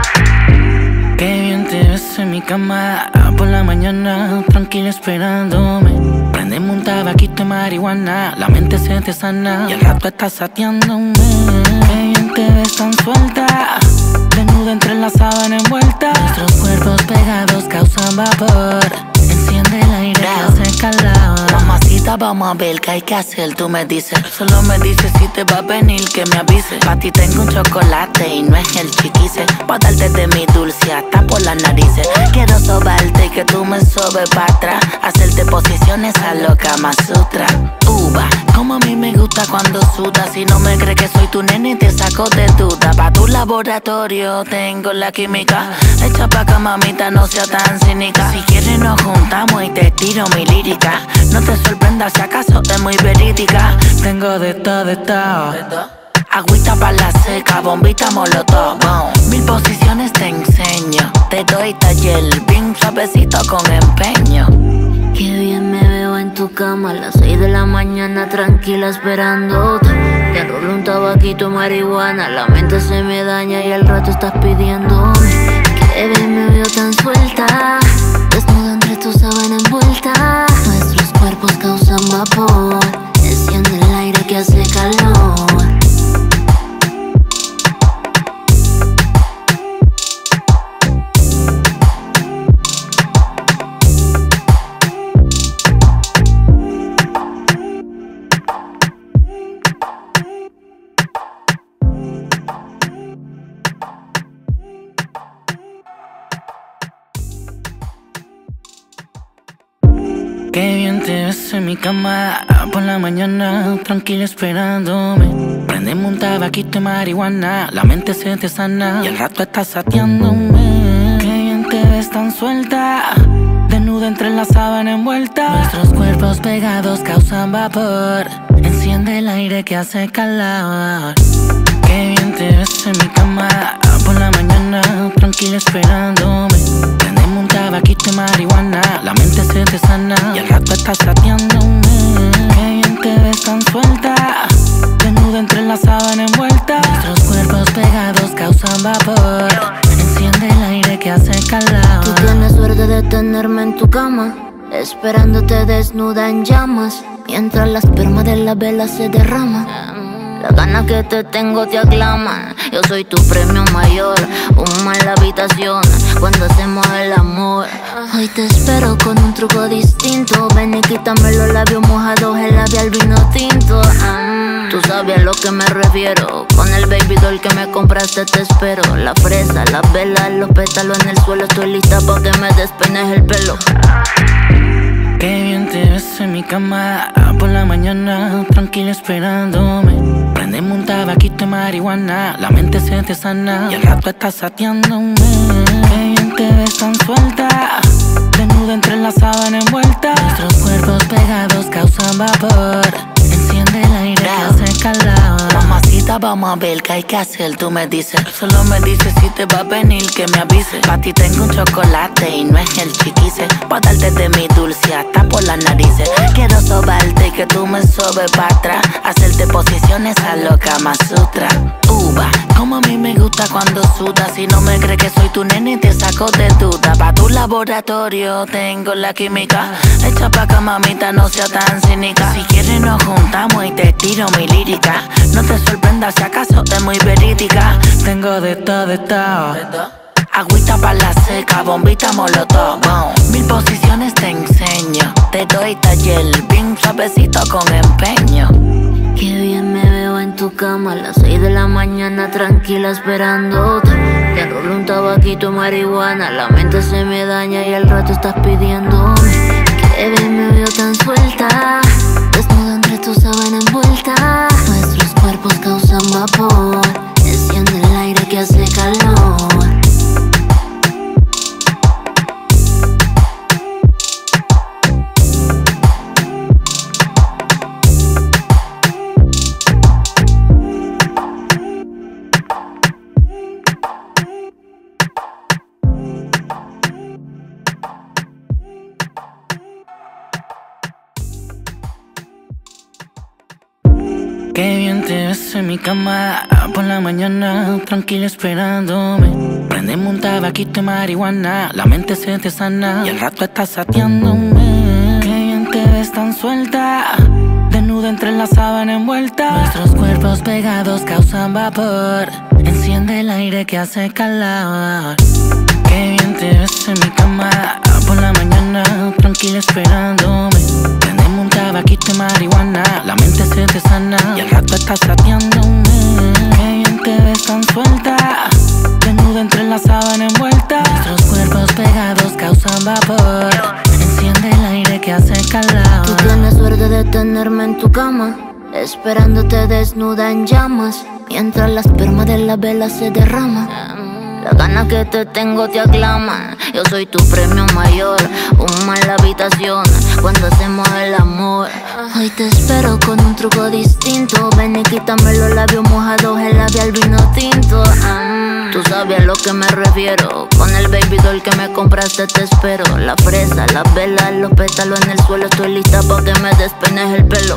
Qué bien te ves en mi cama por la mañana, tranquila esperándome. Prendeme un tabaquito de marihuana, la mente se te sana y al rato estás sateándome. Qué bien te ves tan suelta, desnuda entre la sábana envuelta. Nuestros cuerpos pegados causan vapor, enciende el aire que hace calor. Mamacita, vamos a ver qué hay que hacer, tú me dices. Solo me dices si te va a venir, que me avise. Pa' ti tengo un chocolate y no es el chiquise. Pa' darte de mi dulce hasta por las narices. Quiero sobarte y que tú me sobes para atrás, hacerte posiciones a lo Kama Sutra. Uva, como a mí me gusta cuando sudas. Si no me crees que soy tu nene, te saco de duda. Pa' tu laboratorio tengo la química. Echa pa' acá, mamita, no sea tan cínica. Si quieres nos juntamos y te tiro mi lírica. No te sorprendas si acaso es muy verídica. Tengo de todo, de todo. Agüita pa' la seca, bombita molotov. Boom. Mil posiciones te enseño. Te doy taller, bien suavecito con empeño. Qué bien me veo en tu cama a las seis de la mañana, tranquila esperándote. Te rolo un tabaquito de marihuana, la mente se me daña y al rato estás pidiéndome. Qué bien me veo tan suelta, desnuda entre tu sábana envuelta. Nuestros cuerpos causan vapor, enciende el aire que hace calor. Qué bien te ves en mi cama por la mañana, tranquila esperándome. Prendeme un tabaquito de marihuana, la mente se te sana y al rato estás sateándome. Qué bien te ves tan suelta, desnuda entre la sábana envuelta. Nuestros cuerpos pegados causan vapor, enciende el aire que hace calor. Qué bien te ves en mi cama por la mañana, tranquila esperándome. Prendeme un tabaquito de marihuana, la mente se te sana y al rato estás sateándome. Qué bien te ves tan suelta, desnuda entre la sábana envuelta. Nuestros cuerpos pegados causan vapor, enciende el aire que hace calor. Tú tienes suerte de tenerme en tu cama, esperándote desnuda en llamas, mientras la esperma de la vela se derrama. La gana que te tengo te aclaman. Yo soy tu premio mayor, humo en la habitación cuando hacemos el amor. Hoy te espero con un truco distinto. Ven y quítame los labios mojados, el labial vino tinto. mm, Tú sabes a lo que me refiero. Con el baby doll que me compraste te espero. La fresa, las velas, los pétalos en el suelo. Estoy lista pa' que me despeines el pelo. Qué bien te ves en mi cama por la mañana, tranquila esperándome. Prendeme un tabaquito de marihuana, la mente se te sana y al rato estás sateándome. Qué bien te ves tan suelta, desnuda entre la sábana envuelta. Nuestros cuerpos pegados causan vapor, enciende el aire que hace calor. Mamacita, vamos a ver qué hay que hacer, tú me dices. Solo me dices si te va a venir, que me avise. Pa' ti tengo un chocolate y no es el chiquise, pa' darte de mi dulce hasta por las narices. Quiero sobarte y que tú me sobes pa' atrás, hacerte posiciones a lo Kama Sutra. Uva, como a mí me gusta cuando sudas. Si no me crees que soy tu nene te saco de duda. Pa' tu laboratorio tengo la química, echa pa' acá mamita, no sea tan cínica. Si quieres nos juntamos y te tiro mi lírica, no te sorprendas si acaso es muy verídica. Tengo de todo, de todo. Agüita pa' la seca, bombita molotov. Mil posiciones te enseño, te doy taller bien suavecito con empeño. Qué bien me veo en tu cama a las seis de la mañana, tranquila esperándote. Te rolo un tabaquito de marihuana, la mente se me daña y al rato estás pidiéndome. Qué bien me veo tan suelta, desnuda entre tu sábana envuelta. Nuestros cuerpos causan vapor, enciende el aire que hace calor. Qué bien te ves en mi cama por la mañana, tranquila esperándome. Prendeme un tabaquito de marihuana, la mente se te sana y al rato estás sateándome. Qué bien te ves tan suelta, desnuda entre la sábana envuelta. Nuestros cuerpos pegados causan vapor, enciende el aire que hace calor. Qué bien te ves en mi cama por la mañana, tranquila esperándome. Prendeme un tabaquito de marihuana, la mente se te sana y al rato estás sateándome. Qué bien te ves tan suelta, desnuda entre la sábana envuelta. Nuestros cuerpos pegados causan vapor, enciende el aire que hace calor. Tú tienes suerte de tenerme en tu cama, esperándote desnuda en llamas, mientras la esperma de la vela se derrama. La gana que te tengo te aclaman. Yo soy tu premio mayor, humo en la habitación cuando hacemos el amor. Hoy te espero con un truco distinto. Ven y quítame los labios mojados, el labial vino tinto. mm, Tú sabes a lo que me refiero. Con el baby doll que me compraste te espero. La fresa, las velas, los pétalos en el suelo. Estoy lista pa' que me despeines el pelo.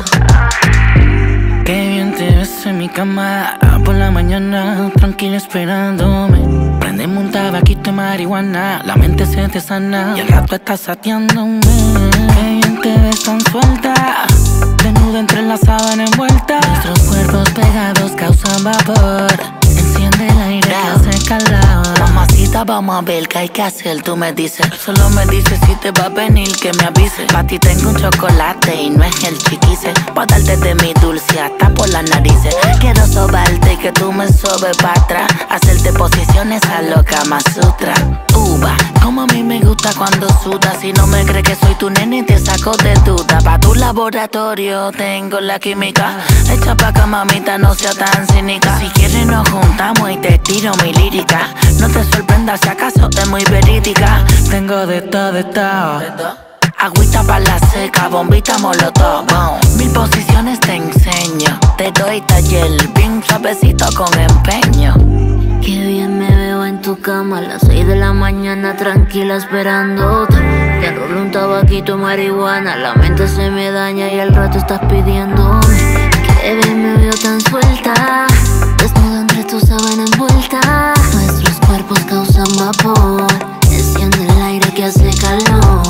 Qué bien te ves en mi cama por la mañana, tranquila esperándome. Prendeme un tabaquito de marihuana, la mente se te sana y al rato estás sateándome. Qué bien te ves tan suelta, desnuda entre la sábana envuelta. Nuestros cuerpos pegados causan vapor, enciende el aire que hace calor. Mamacita, vamos a ver qué hay que hacer, tú me dices. Solo me dices si te va a venir, que me avise. Pa' ti tengo un chocolate y no es el chiquise, pa' darte de mi dulce hasta por las narices. Quiero sobarte y que tú me sobes pa' atrás, hacerte posiciones a lo Kama Sutra. Uva, como a mí me gusta cuando sudas. Si no me crees que soy tu nene, te saco de duda. Pa' tu laboratorio tengo la química. Echa pa' acá, mamita, no sea tan cínica. Si quieres nos juntamos y te tiro mi lírica. No te sorprendas si acaso es muy verídica. Tengo de todo, de todo. Agüita pa' la seca, bombita molotov, boom. Mil posiciones te enseño. Te doy taller, bien suavecito con empeño. Qué bien me veo en tu cama a las seis de la mañana, tranquila esperándote. Te enrolo un tabaquito de marihuana, la mente se me daña y al rato estás pidiéndome. Qué bien me veo tan suelta, desnuda entre tu sábana envuelta. Nuestros cuerpos causan vapor, enciende el aire que hace calor.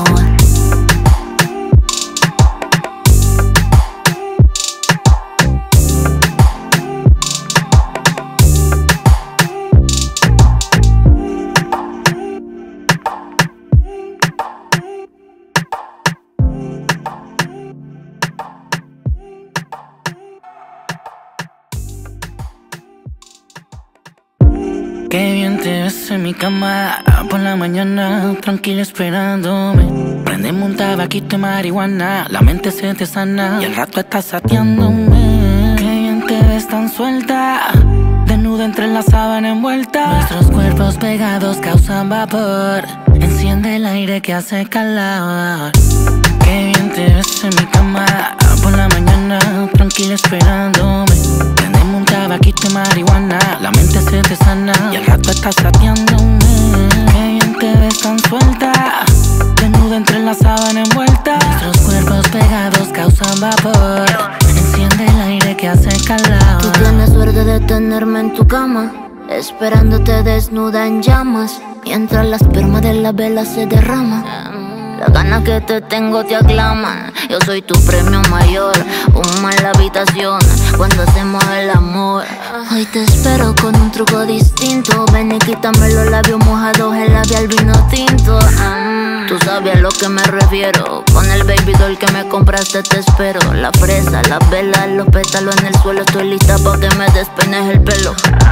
Qué bien te ves en mi cama por la mañana, tranquila esperándome. Prendeme un tabaquito de marihuana, la mente se te sana y al rato estás sateándome. Qué bien te ves tan suelta, desnuda entre la sábana envuelta. Nuestros cuerpos pegados causan vapor, enciende el aire que hace calor. Qué bien te ves en mi cama por la mañana, tranquila esperándome. Prendeme un tabaquito de marihuana, la mente se te sana y al rato estás sateándome. Qué bien te ves tan suelta, desnuda entre la sábana envuelta. Nuestros cuerpos pegados causan vapor, enciende el aire que hace calor. Tú tienes suerte de tenerme en tu cama, esperándote desnuda en llamas, mientras la esperma de la vela se derrama. Las ganas que te tengo te aclaman. Yo soy tu premio mayor, humo en la habitación cuando hacemos el amor. Hoy te espero con un truco distinto. Ven y quítame los labios mojados, el labial vino tinto. mm. Tú sabes a lo que me refiero. Con el baby doll que me compraste te espero. La fresa, las velas, los pétalos en el suelo. Estoy lista pa' que me despeines el pelo.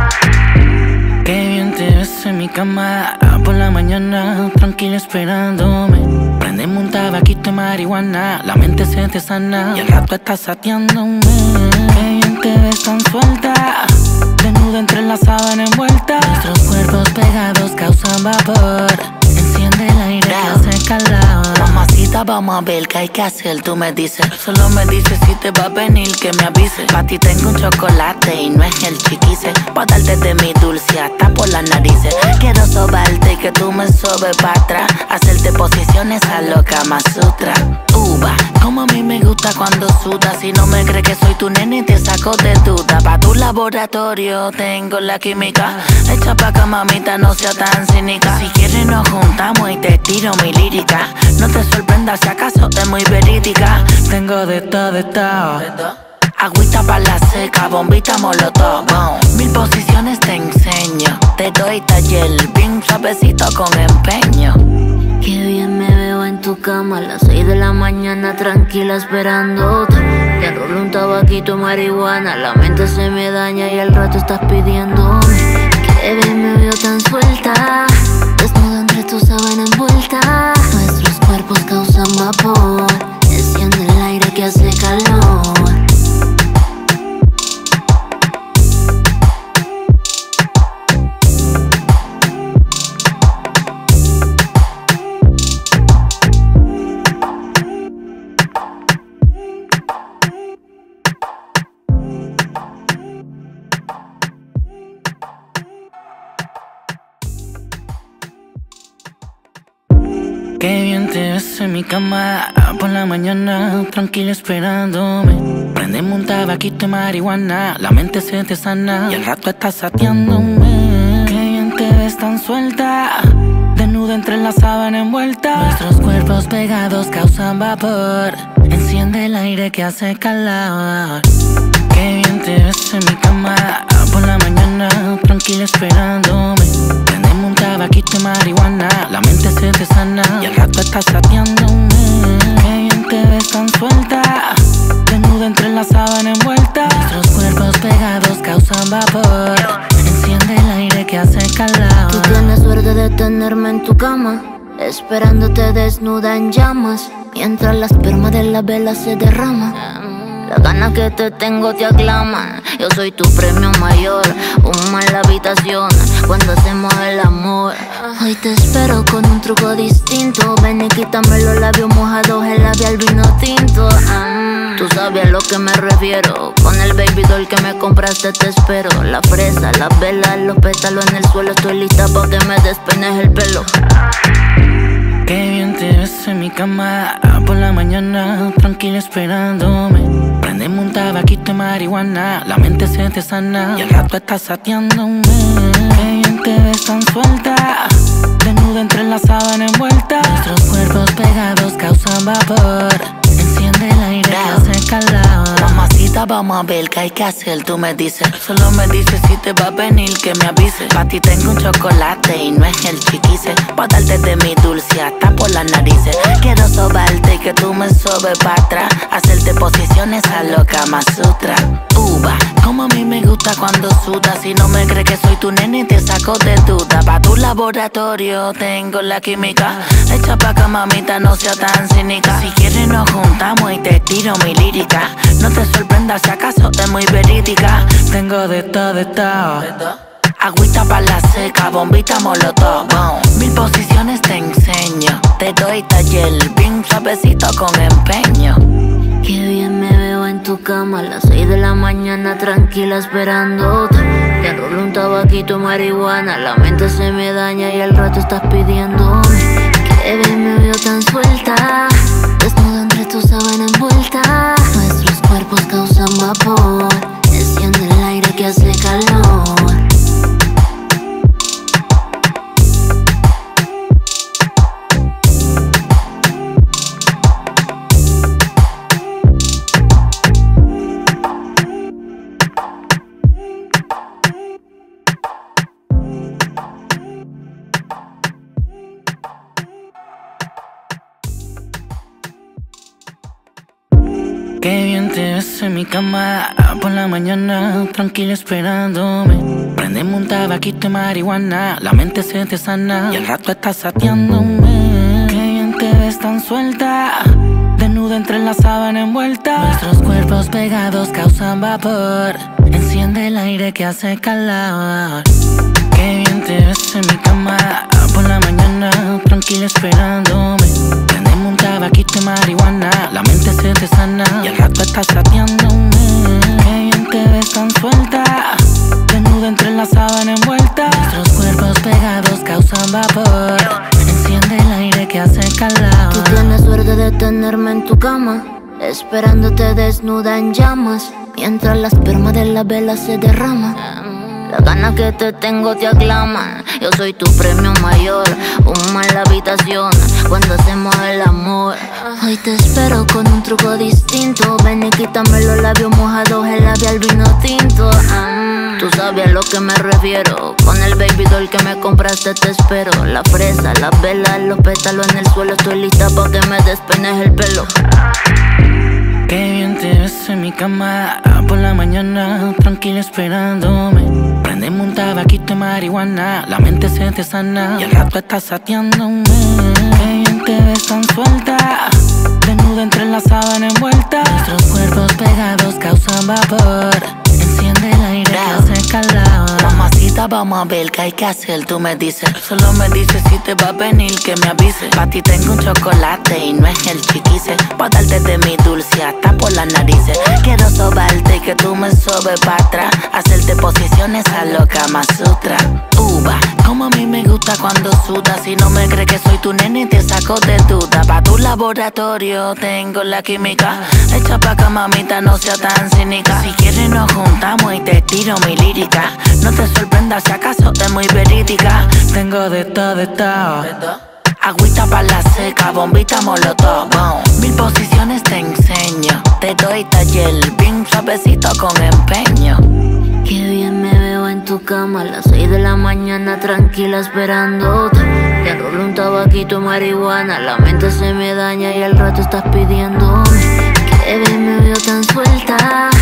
Qué bien te ves en mi cama por la mañana, tranquila esperándome. Prendeme un tabaquito de marihuana, la mente se te sana y al rato estás sateándome. Qué bien te ves tan suelta, desnuda entre la sábana envuelta. Nuestros cuerpos pegados causan vapor, enciende el aire que hace calor. Mamacita, vamos a ver qué hay que hacer, tú me dices. Solo me dices si te va a venir, que me avises. Pa' ti tengo un chocolate y no es el chiquise. Pa' darte de mi dulce hasta por las narices. Quiero sobarte y que tú me sobes para atrás, hacerte posiciones a lo Kama Sutra. Uva, como a mí me gusta cuando sudas. Si no me crees que soy tu nene, te saco de duda. Pa' tu laboratorio tengo la química. Echa pa' acá, mamita, no sea tan cínica. Si quieres nos juntamos y te tiro mi lírica. No te sorprendas si acaso es muy verídica. Tengo de todo, de todo. Agüita pa' la seca, bombita molotov, boom. Mil posiciones te enseño. Te doy taller, bien suavecito con empeño. Qué bien me veo en tu cama a las seis de la mañana, tranquila esperándote. Te enrolo un tabaquito de marihuana, la mente se me daña y al rato estás pidiéndome. Qué bien me veo tan suelta, desnuda entre tu sábana envuelta. Nuestros cuerpos causan vapor, enciende el aire que hace calor. Qué bien te ves en mi cama por la mañana, tranquila esperándome. Prendeme un tabaquito de marihuana, la mente se te sana y al rato estás sateándome. Qué bien te ves tan suelta, desnuda entre la sábana envuelta. Nuestros cuerpos pegados causan vapor, enciende el aire que hace calor. Qué bien te ves en mi cama por la mañana, tranquila esperándome. Prendeme un tabaquito de marihuana, la mente se te sana y al rato estás sateándome. Qué bien te ves tan suelta, desnuda entre la sábana envuelta. Nuestros cuerpos pegados causan vapor, enciende el aire que hace calor. Tú tienes suerte de tenerme en tu esperándote desnuda en llamas, mientras la esperma de la vela se derrama. Las ganas que te tengo te aclaman. Yo soy tu premio mayor, humo en la habitación cuando hacemos el amor. Hoy te espero con un truco distinto. Ven y quítame los labios mojados, el labial vino tinto. mm. Tú sabes a lo que me refiero. Con el baby doll que me compraste te espero. La fresa, las velas, los pétalos en el suelo. Estoy lista pa' que me despeines el pelo. Qué bien te ves en mi cama por la mañana, tranquila esperándome. Prendeme un tabaquito de marihuana, la mente se te sana y al rato estás sateándome. Qué bien te ves tan suelta, desnuda entre la sábana envuelta. Nuestros cuerpos pegados causan vapor, enciende el aire que hace calor. Mamacita, vamos a ver qué hay que hacer, tú me dices. Solo me dices si te va a venir, que me avise. Pa' ti tengo un chocolate y no es el chiquise. Pa' darte de mi dulce hasta por las narices. Quiero sobarte y que tú me sobes para atrás, hacerte posiciones a lo Kama Sutra. Uva, como a mí me gusta cuando sudas. Si no me crees que soy tu nene, te saco de duda. Pa' tu laboratorio tengo la química. Echa pa' acá, mamita, no sea tan cínica. Si quieres nos juntamos y te tiro mi lírica. No te sorprendas si acaso es muy verídica. Tengo de todo, de todo. Agüita pa' la seca, bombita molotov, boom. Mil posiciones te enseño. Te doy taller, bien suavecito con empeño. Qué bien me veo en tu cama a las seis de la mañana, tranquila esperándote. Te enrolo un tabaquito de marihuana, la mente se me daña y al rato estás pidiéndome. Qué bien me veo tan suelta, desnuda entre tu sábana envuelta. Nuestros cuerpos causan vapor, enciende el aire que hace calor. Qué bien te ves en mi cama por la mañana, tranquila esperándome. Prendeme un tabaquito de marihuana, la mente se te sana y al rato estás sateándome. Qué bien te ves tan suelta, desnuda entre la sábana envuelta. Nuestros cuerpos pegados causan vapor, enciende el aire que hace calor. Qué bien te ves en mi cama por la mañana, tranquila esperándome. Prendeme un tabaquito de marihuana, la mente se te sana y al rato estás sateándome. Qué bien te ves tan suelta, desnuda entre la sábana envuelta. Nuestros cuerpos pegados causan vapor, enciende el aire que hace calor. Tú tienes suerte de tenerme en tu cama, esperándote desnuda en llamas, mientras la esperma de la vela se derrama. Las ganas que te tengo te aclaman. Yo soy tu premio mayor, humo en la habitación cuando hacemos el amor. Hoy te espero con un truco distinto. Ven y quítame los labios mojados, el labial vino tinto. mm. Tú sabes a lo que me refiero. Con el baby doll que me compraste te espero. La fresa, las velas, los pétalos en el suelo. Estoy lista pa' que me despeines el pelo. Qué bien te ves en mi cama por la mañana, tranquila esperándome. Prendeme un tabaquito de marihuana, la mente se te sana y al rato estás sateándome. Qué bien te ves tan suelta, desnuda entre la sábana envuelta. Nuestros cuerpos pegados causan vapor, enciende el aire que hace calor. Mamacita, vamos a ver qué hay que hacer, tú me dices. Solo me dices si te va a venir, que me avise. Pa' ti tengo un chocolate y no es el chiquise. Pa' darte de mi dulce hasta por las narices. Quiero sobarte y que tú me sobes para atrás, hacerte posiciones a lo Kama Sutra. Uva, como a mí me gusta cuando sudas. Si no me crees que soy tu nene, te saco de duda. Pa' tu laboratorio tengo la química. Echa pa' acá, mamita, no sea tan cínica. Si quieres nos juntamos y te tiro mi lírica. No te sorprendas si acaso es muy verídica. Tengo de todo, de todo. Agüita pa' la seca, bombita molotov, boom. Mil posiciones te enseño. Te doy taller, bien suavecito con empeño. Qué bien me veo en tu cama a las seis de la mañana, tranquila esperándote. Te enrolo un tabaquito de marihuana, la mente se me daña y al rato estás pidiéndome. Qué bien me veo tan suelta,